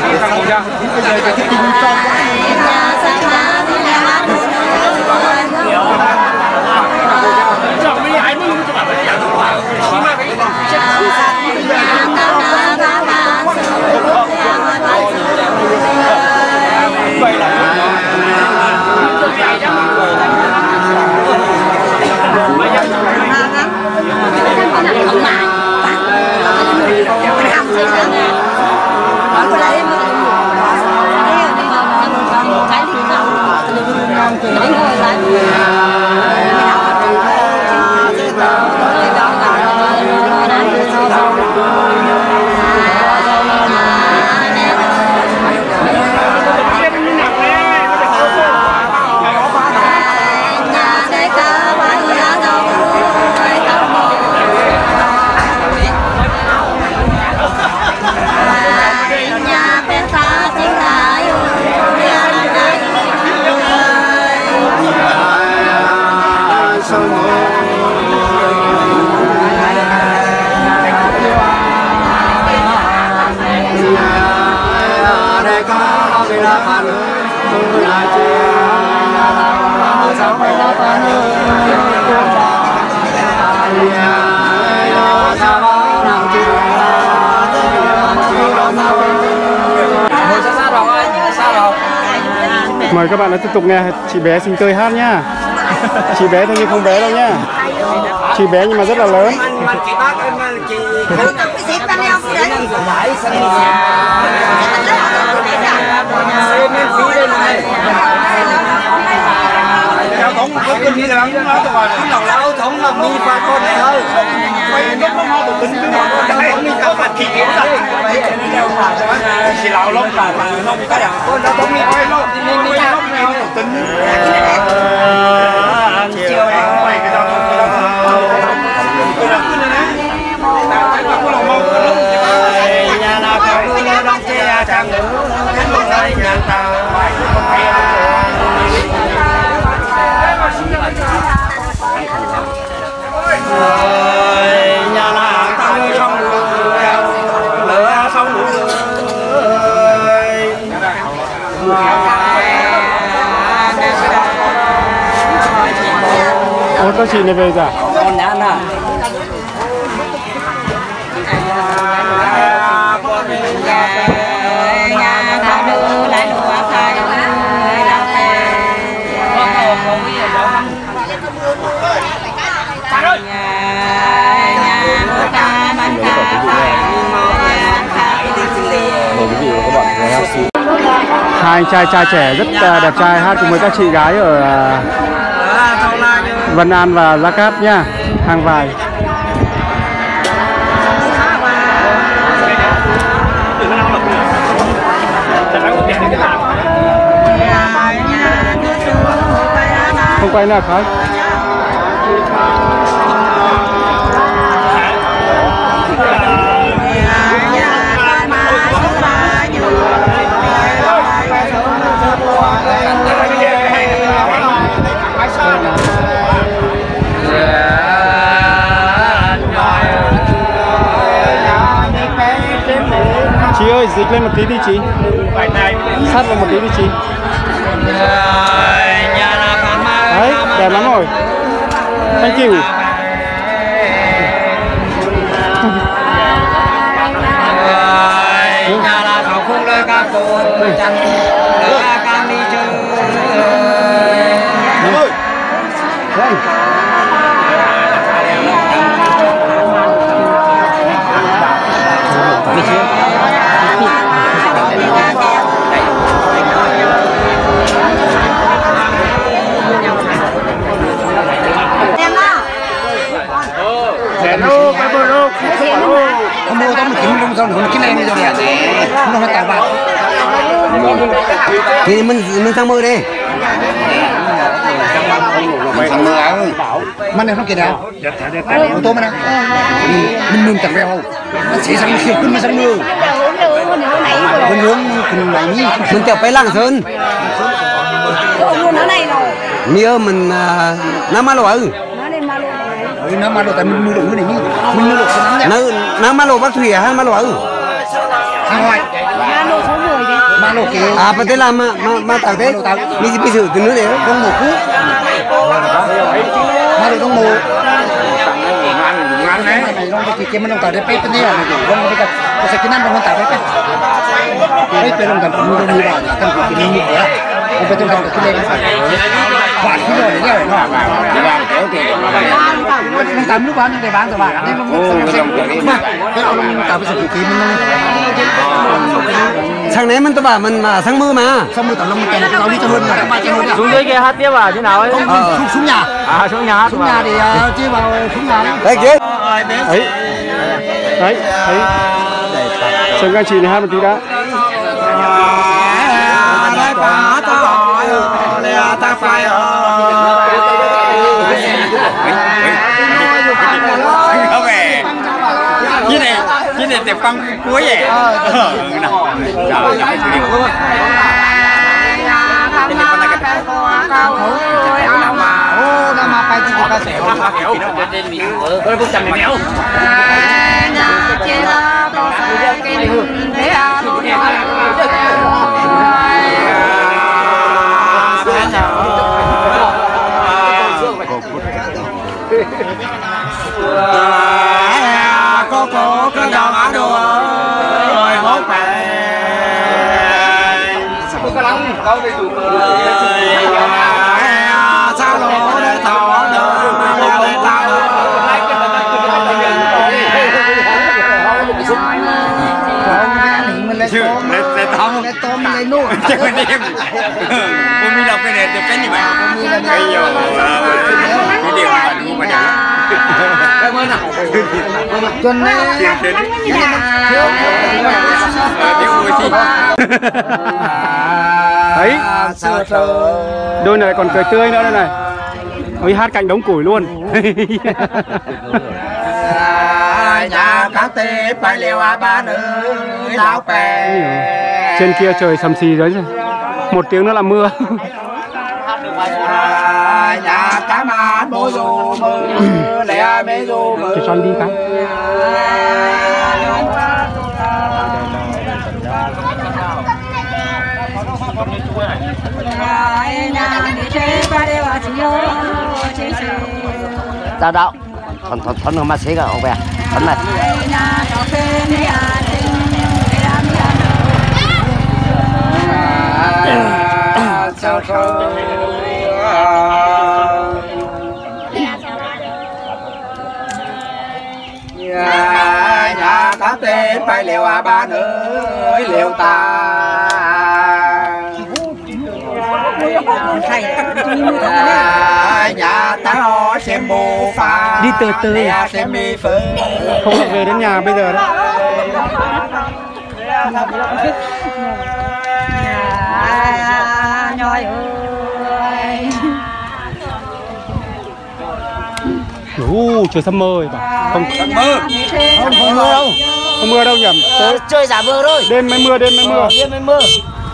S1: Mời các bạn đã tiếp tục nghe chị bé Sinh Tươi hát nhá. Chị bé thôi nhưng không bé đâu nhá. Chị bé nhưng mà rất là lớn.
S5: Thống là mi pha con này ơi. Quay lúc nó tự tính cái nó mi có mặt kỳ kiếm rồi. Chỉ lão lông cả lông cái đằng con nó thống mi quay lông mi lông này tự tính. Chiều này quay cái đó. Nhà nào có lông lông che chẳng được. Cái lông này nhà tao. Nhà là tao không lửa không đủ.
S1: Ôi các chị này về rồi à?
S5: Con nhãn à?
S1: Hai anh trai trẻ rất đẹp trai hát cùng với các chị gái ở Vân An và Gia Cát nhá, hàng vài. Không quay nữa khói. Chị ơi, dịch lên một tí đi chị. Sát lên một tí đi chị. Đấy, đẹp lắm rồi. Thank you.
S5: Nhà là thảo không lời ca cô chẳng lời ca mi chơi.
S6: Không mua tao mình kiếm không kiếm em rồi nè, nó phải tạo vào. Thì mình sang mưa đi. Mình sang mưa ơi. Mình này nó kia nào? Ô tô mình nào? Mình tặng veo. Mình sẽ sang khi mình sang mưa. Mình hướng cùng này nhỉ? Mình chụp phải lăng sơn.
S2: Nó này rồi.
S6: Mía mình năm malo ừ. Nó malo tại mình mua được cái này nhỉ? Mình mua được cái nó malo bác thủy hay malo ừ.
S4: Ba lô kì. À, phải thế là mà tao thế. Mi sử từ nữa đấy, đông mù cũ. Mà được đông mù. Ngan đấy. Này đông cái kia mình đông tao đấy pet này là đông cái cái sekinan đông tao đấy pet. Đấy phải đông tao mình đông nhiều vào, kan cái ini ya. Ông phải đông tao cái lên. Bạn cái rồi đấy nó. Đông tao lúc bán để bán rồi bạn. Đấy mà cái ông tao phải sử cái mình sáng nãy mình tôi bảo mình mà sáng mưa mà sáng mưa tao lâm cái nó đi cho hơn là ba trăm hơn
S1: xuống dưới kia hát tiếp à thế nào ấy?
S4: Xuống nhà.
S1: À xuống nhà hát.
S4: Xuống nhà thì chia vào xuống nhà.
S1: Đấy kia. Đấy. Đấy. Thấy. Xem các chị này hát một tí đã.
S5: Cái này đẹp phân cuối vậy. Cô cứ đào má đồ rồi hốt về sao có lắm câu đi đủ sao lỗ để thọ được mà để tao để tôm lấy nuôi chứ mình em cô mi đọc cái này được cái gì vậy cái nhiều cái điều mà đúng mà cảm ơn nào
S4: Chuẩn
S1: Đấy. Đôi này còn cười tươi nữa đây này. Ôi hát cạnh đống củi luôn.
S5: Nhà các tế phải liều ba nữ lão bè.
S1: Trên kia trời sầm xì đấy rồi. 1 tiếng nữa là mưa.
S5: Nhà cá mà bố dù mưa lẹ mê dù mưa.
S1: Cho xoăn đi cái.
S7: Chào đạo. Thon mà xế cả ông bè. Thon này.
S5: Chào nhà các tên phải liều ba nữ liều ta nhà ta xem bù pha
S1: đi từ từ
S5: xem mi phơi
S1: không được về đến nhà bây giờ đó. Trời sắp mơ rồi bà. Không mơ. Không mưa đâu. Không mưa đâu nhỉ?
S7: Chơi giả mưa thôi.
S1: Đêm mới mưa, đêm mới mưa.
S7: Đêm mới mưa.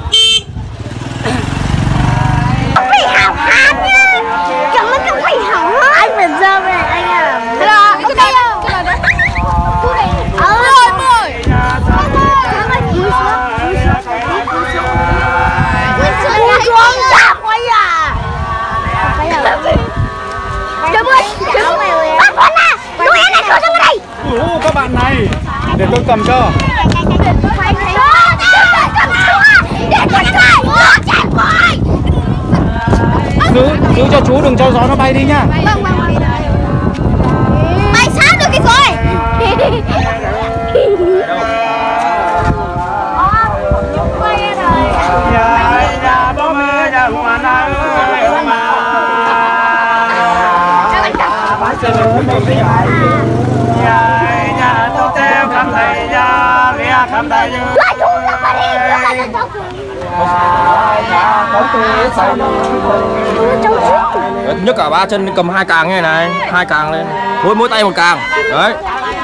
S8: Không phải hảo hát. Cảm ơn không phải hảo hát. Anh phải ra về anh à. Thế là cái đây đâu? Cái này đấy. Rồi mời. Cúi xuống chạm quay à. Trời ơi, bác con à, đuổi anh này xuống đây.
S1: Các bạn này, để tôi cầm cho. Giữ cho chú, đừng cho gió nó bay đi nhá.
S8: Bay sao được cái rồi.
S9: Nhấc cả 3 chân cầm 2 càng như này, 2 càng lên, mỗi tay 1 càng, đấy.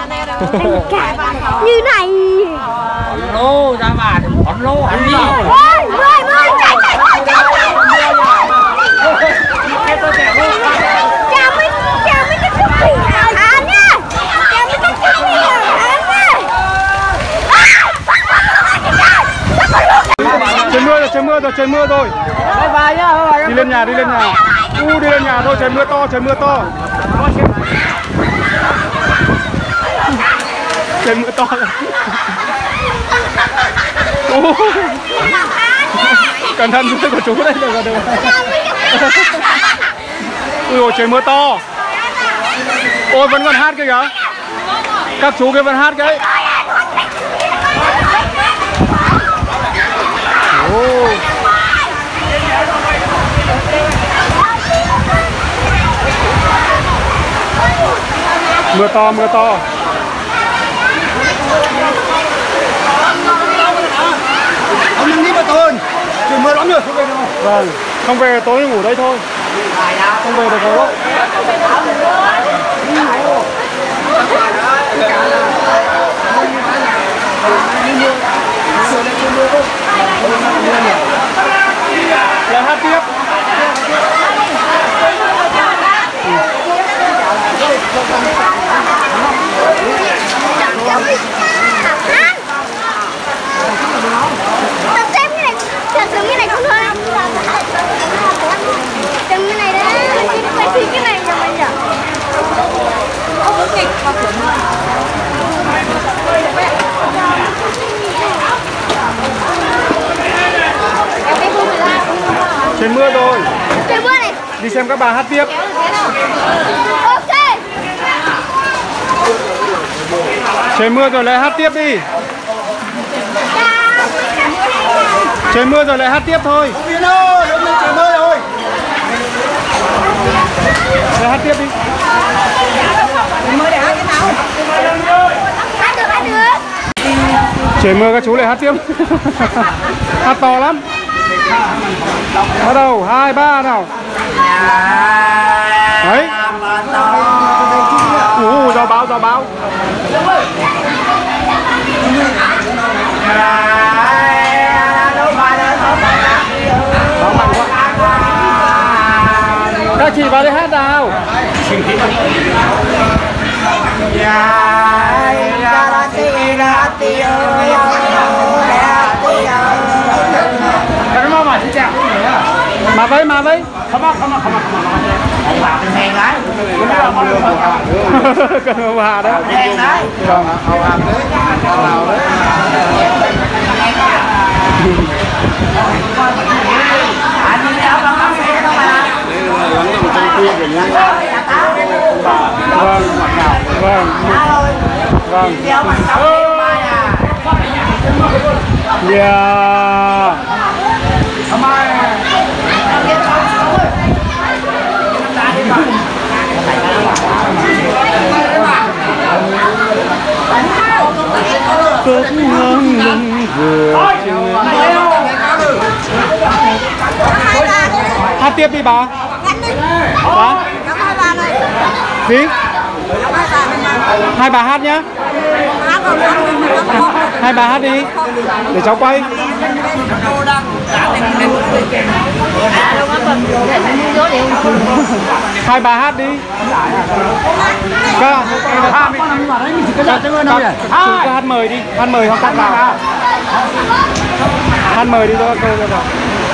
S8: Như này.
S9: Lô ra mà, lô ăn đi.
S8: Chào mấy cái cục thủy hảo hán nhá. Chào mấy cái cục thủy hảo hán nhá.
S1: mưa rồi, trời mưa rồi.
S4: Bye bye nhá.
S1: Đi lên nhà, đi lên nhà. Đi lên nhà thôi, trời mưa to, trời mưa to. Trời mưa to. Cẩn thận dưới của chú đây được rồi. Ui ôi, trời mưa to. Ôi vẫn còn hát kìa kìa. Các chú kia vẫn hát kìa. Mưa to, mưa to.
S5: Ông đừng đi mà tôi. Trời mưa lắm rồi, không về đâu.
S1: Vâng, không về tối ngủ đây thôi. Không về được đâu. Lại hát tiếp.
S8: Xem cái này, tưởng cái này không thôi. Tưởng cái này đấy, phải suy cái này cho mình nhở. Kịch.
S1: Trời mưa rồi.
S8: Trời mưa này.
S1: Đi xem các bà hát tiếp.
S8: Ok.
S1: Trời mưa rồi lại hát tiếp đi. Trời mưa rồi lại hát tiếp thôi.
S5: Không biết đâu, trời mưa rồi.
S1: Lại hát tiếp đi.
S8: Hát được.
S1: Trời mưa các chú lại hát tiếp. Hát to lắm. Bắt đầu 2, 3 nào. Đấy. Gió báo, gió báo. Báo mạnh quá. Các chị vào đây hát nào. Mà với. Không á.
S5: Ông bà bên hèn đấy.
S1: Cần ông Hà đấy.
S5: Hèn đấy.
S1: Vâng, ông Hà đấy. Nào đấy.
S5: Anh đi đâu đâu không biết đâu mà.
S1: Lắng đồng trong khuya của nhau. Vâng. Yeah. Cất ngân lưng vừa hát tiếp đi bà. Dạ. Gì? Hai bà hát nhá. Hai bà hát đi để cháu quay. Hai bà hát đi. Các chú hát mời đi, hát mời không cắt vào. Hát mời đi cho câu cho rồi.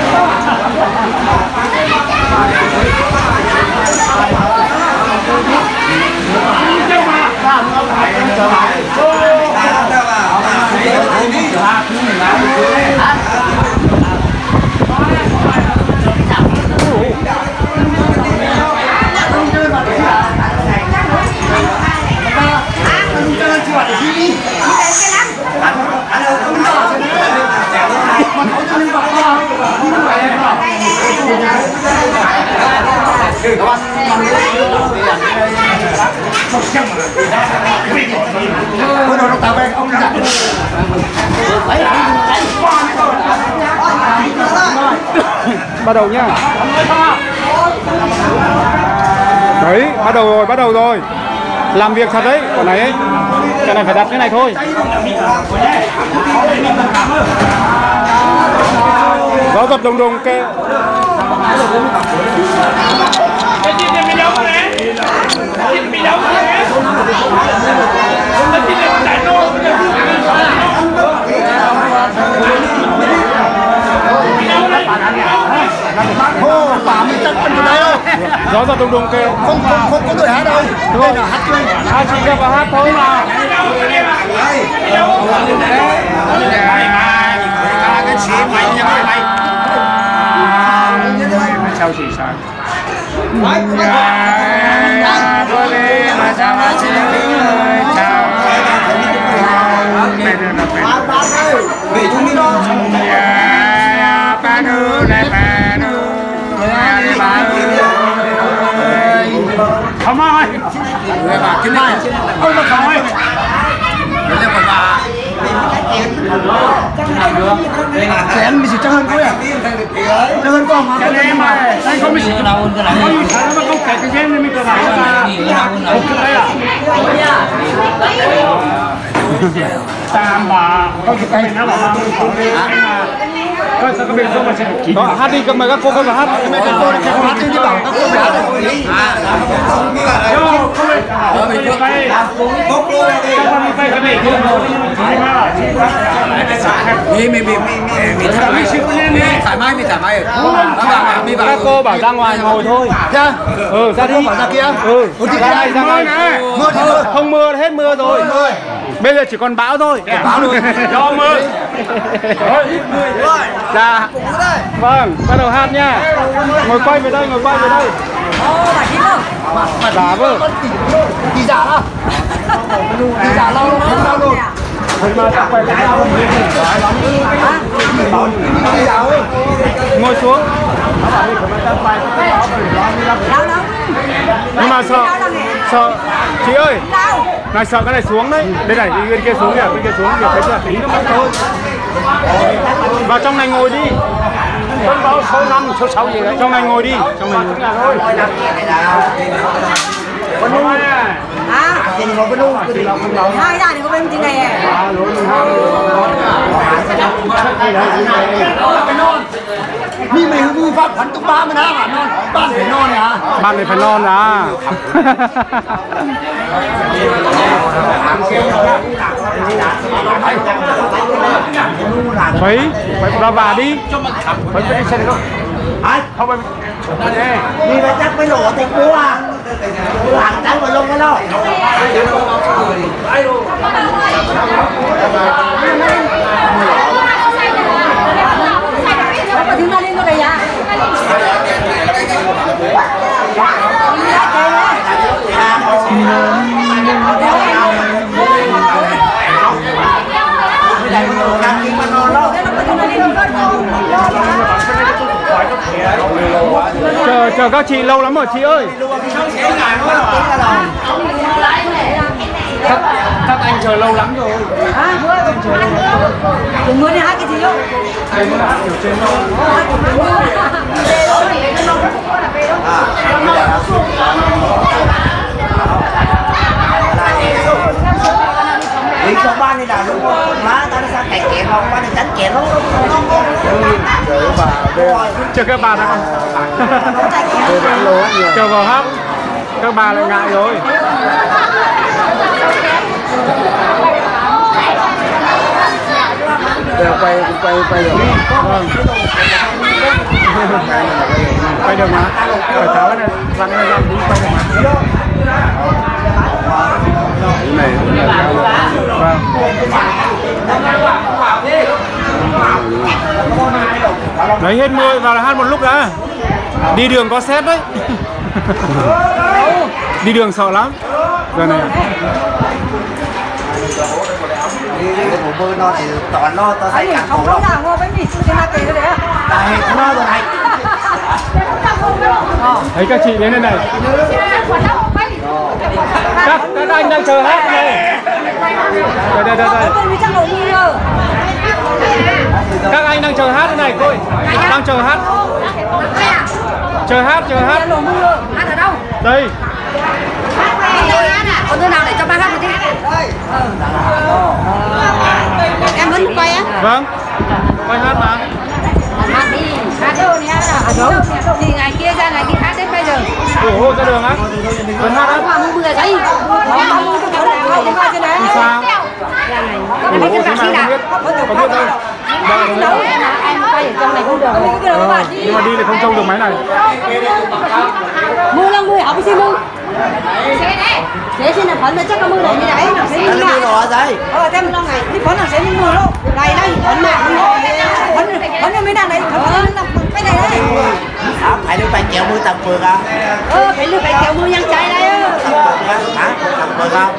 S1: Bắt đầu nhá. Đấy, bắt đầu rồi. Làm việc thật đấy, cái này ấy. Cái này phải đặt cái này thôi. Gió giật đùng đùng kê.
S5: bà mình chắc bên đây đâu.
S1: Gió giật đùng đùng kìa.
S5: Không có người hát đâu. Đây là hát chơi.
S1: Hai chị ra vào hát thôi mà.
S5: Cái chị mày như mày.
S1: Chào chị sao?
S5: Về chúng đi đó.
S1: Không ơi.
S5: Người bà cái này. Ôi nó không ơi. Đây là bà. Chén mình chỉ cho hơn cô à? Cho hơn con mà.
S1: Cái em mà anh không bị gì đâu. Có gì sao mà không kẹt cái chén nên mình cơ bản là không cái đấy à? Tam bà có cái tay nó là có sao có biết không mà sẽ được đó hát đi các mày các cô vào hát mấy các cô này hát đi bảo các cô hát vô không đi mình tay bốc luôn các con tay cái này mình các cô bảo ra ngoài ngồi thôi ra ra đi ra kia ra đây ra đây mưa thì mưa không mưa hết mưa rồi bây giờ chỉ còn bão thôi bão rồi do mưa dạ vâng bắt đầu hát nha ngồi quay về đây dạ vâng
S5: đi giả đó đi giả lâu luôn
S1: ngồi xuống nhưng mà sợ chị ơi này sợ cái này xuống đấy đây này bên kia xuống kìa bên kia xuống kìa thấy chưa tí nó mất thôi vào trong này ngồi đi không báo số 5 số 6 gì đấy trong này ngồi đi trong này ngồi thôi con nu à
S5: thì ngồi con nu
S2: hai ra thì có bên trên này
S5: mi mày hư pháp khoản tụng ba mươi năm à non ban phải non này hả
S1: ban này phải non à phải ra bà đi phải anh xem không không phải
S5: đi phải chắc phải lỗ thì cua à cua hàng trắng mà lông cái đó
S2: chúng ta lên cái này à
S1: chờ các chị lâu lắm rồi chị ơi các anh chờ lâu lắm rồi
S2: đừng mưa đi hát cái gì đâu
S5: đi cho ban đi đào đúng không má ta nó sao cày kẹt không ban đi tránh kẹt lắm
S1: chờ các bà đã chờ vào hát các bà lại ngại rồi quay được quay được mà phải tháo cái này vặn cái này ra cũng quay được mà vâng lấy hết mưa vào là hát một lúc đã đi đường có xét đấy đi đường sợ lắm giờ này
S5: mưa nó thì toàn nó tao thấy cả
S2: không có nào mua bánh mì trên mặt tiền đấy
S5: này nó rồi này
S1: thấy các chị đến đây này các anh đang chờ hát này đây các anh đang chờ hát thế này coi đang chờ hát hát
S2: ở đâu
S1: đây
S2: còn nơi nào để cho ba hát một tí em vẫn quay á
S1: vâng quay hát mà
S2: hát đi hát đâu nhá thì ngày kia ra ngày kia hát đến bây giờ
S1: ủa ra đường á vẫn hát á
S2: mà mưa giấy
S1: sao Ủa, thế mà không biết đâu.
S3: Em quay ở trong này không được.
S1: Nhưng mà đi thì không trông được máy này.
S3: Mưa lông mưa học xin mưa. Thế xin là phấn chắc có mưa này như đấy nó sẽ đi
S4: mưa rồi dây.
S3: Thêm lo ngày thì phấn là sẽ mưa luôn. Này đây phấn mạng phấn mấy nàng đấy phấn cái này đấy.
S4: Phải được bánh kẹo mưa tầm phường à?
S3: Phải được bánh kẹo mưa nhang cháy đấy.
S4: Hả? Tầm phường không?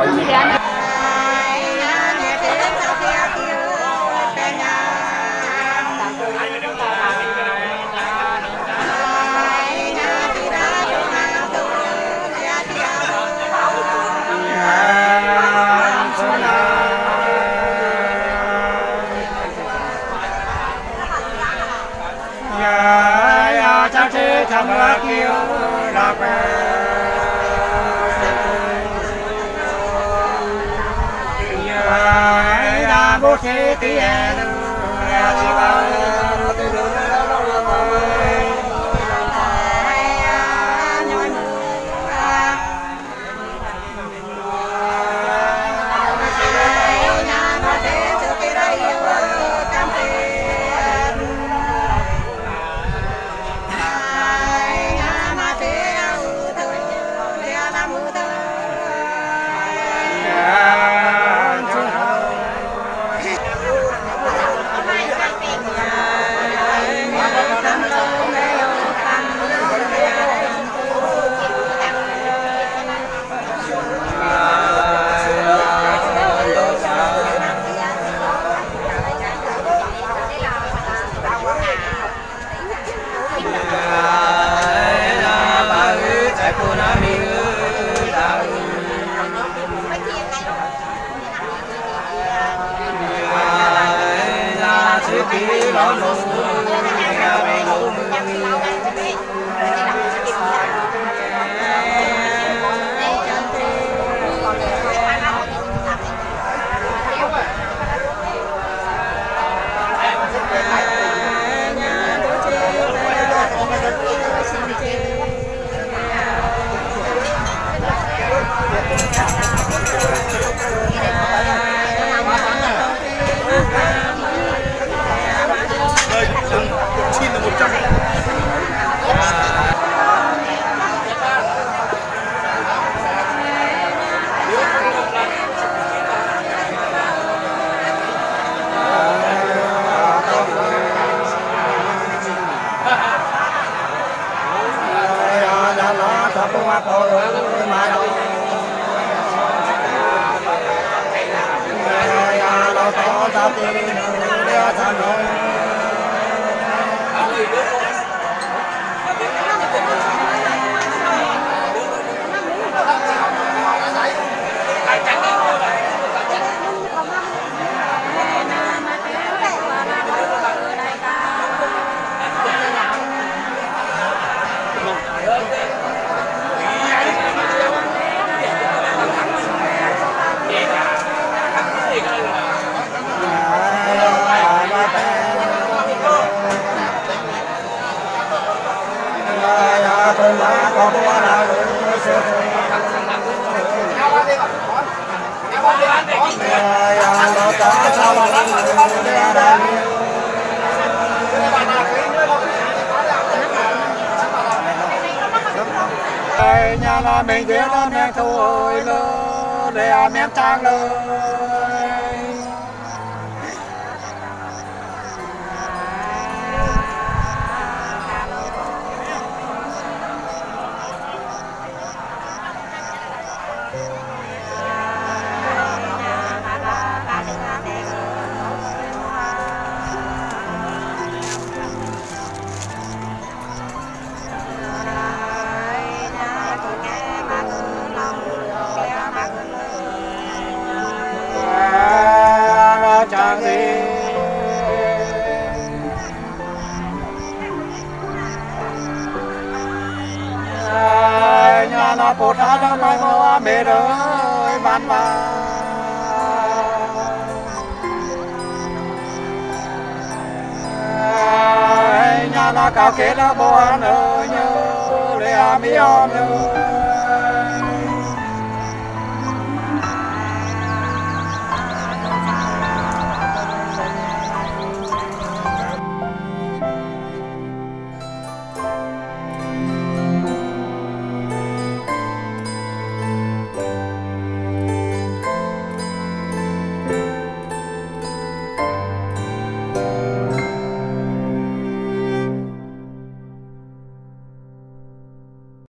S5: Nhà là mình biết nó men thôi lơ để men trang lời. Một hai đó mai mò mẹ ơi ban mà nhà nó cao kết đó bố ơi nhớ để mi on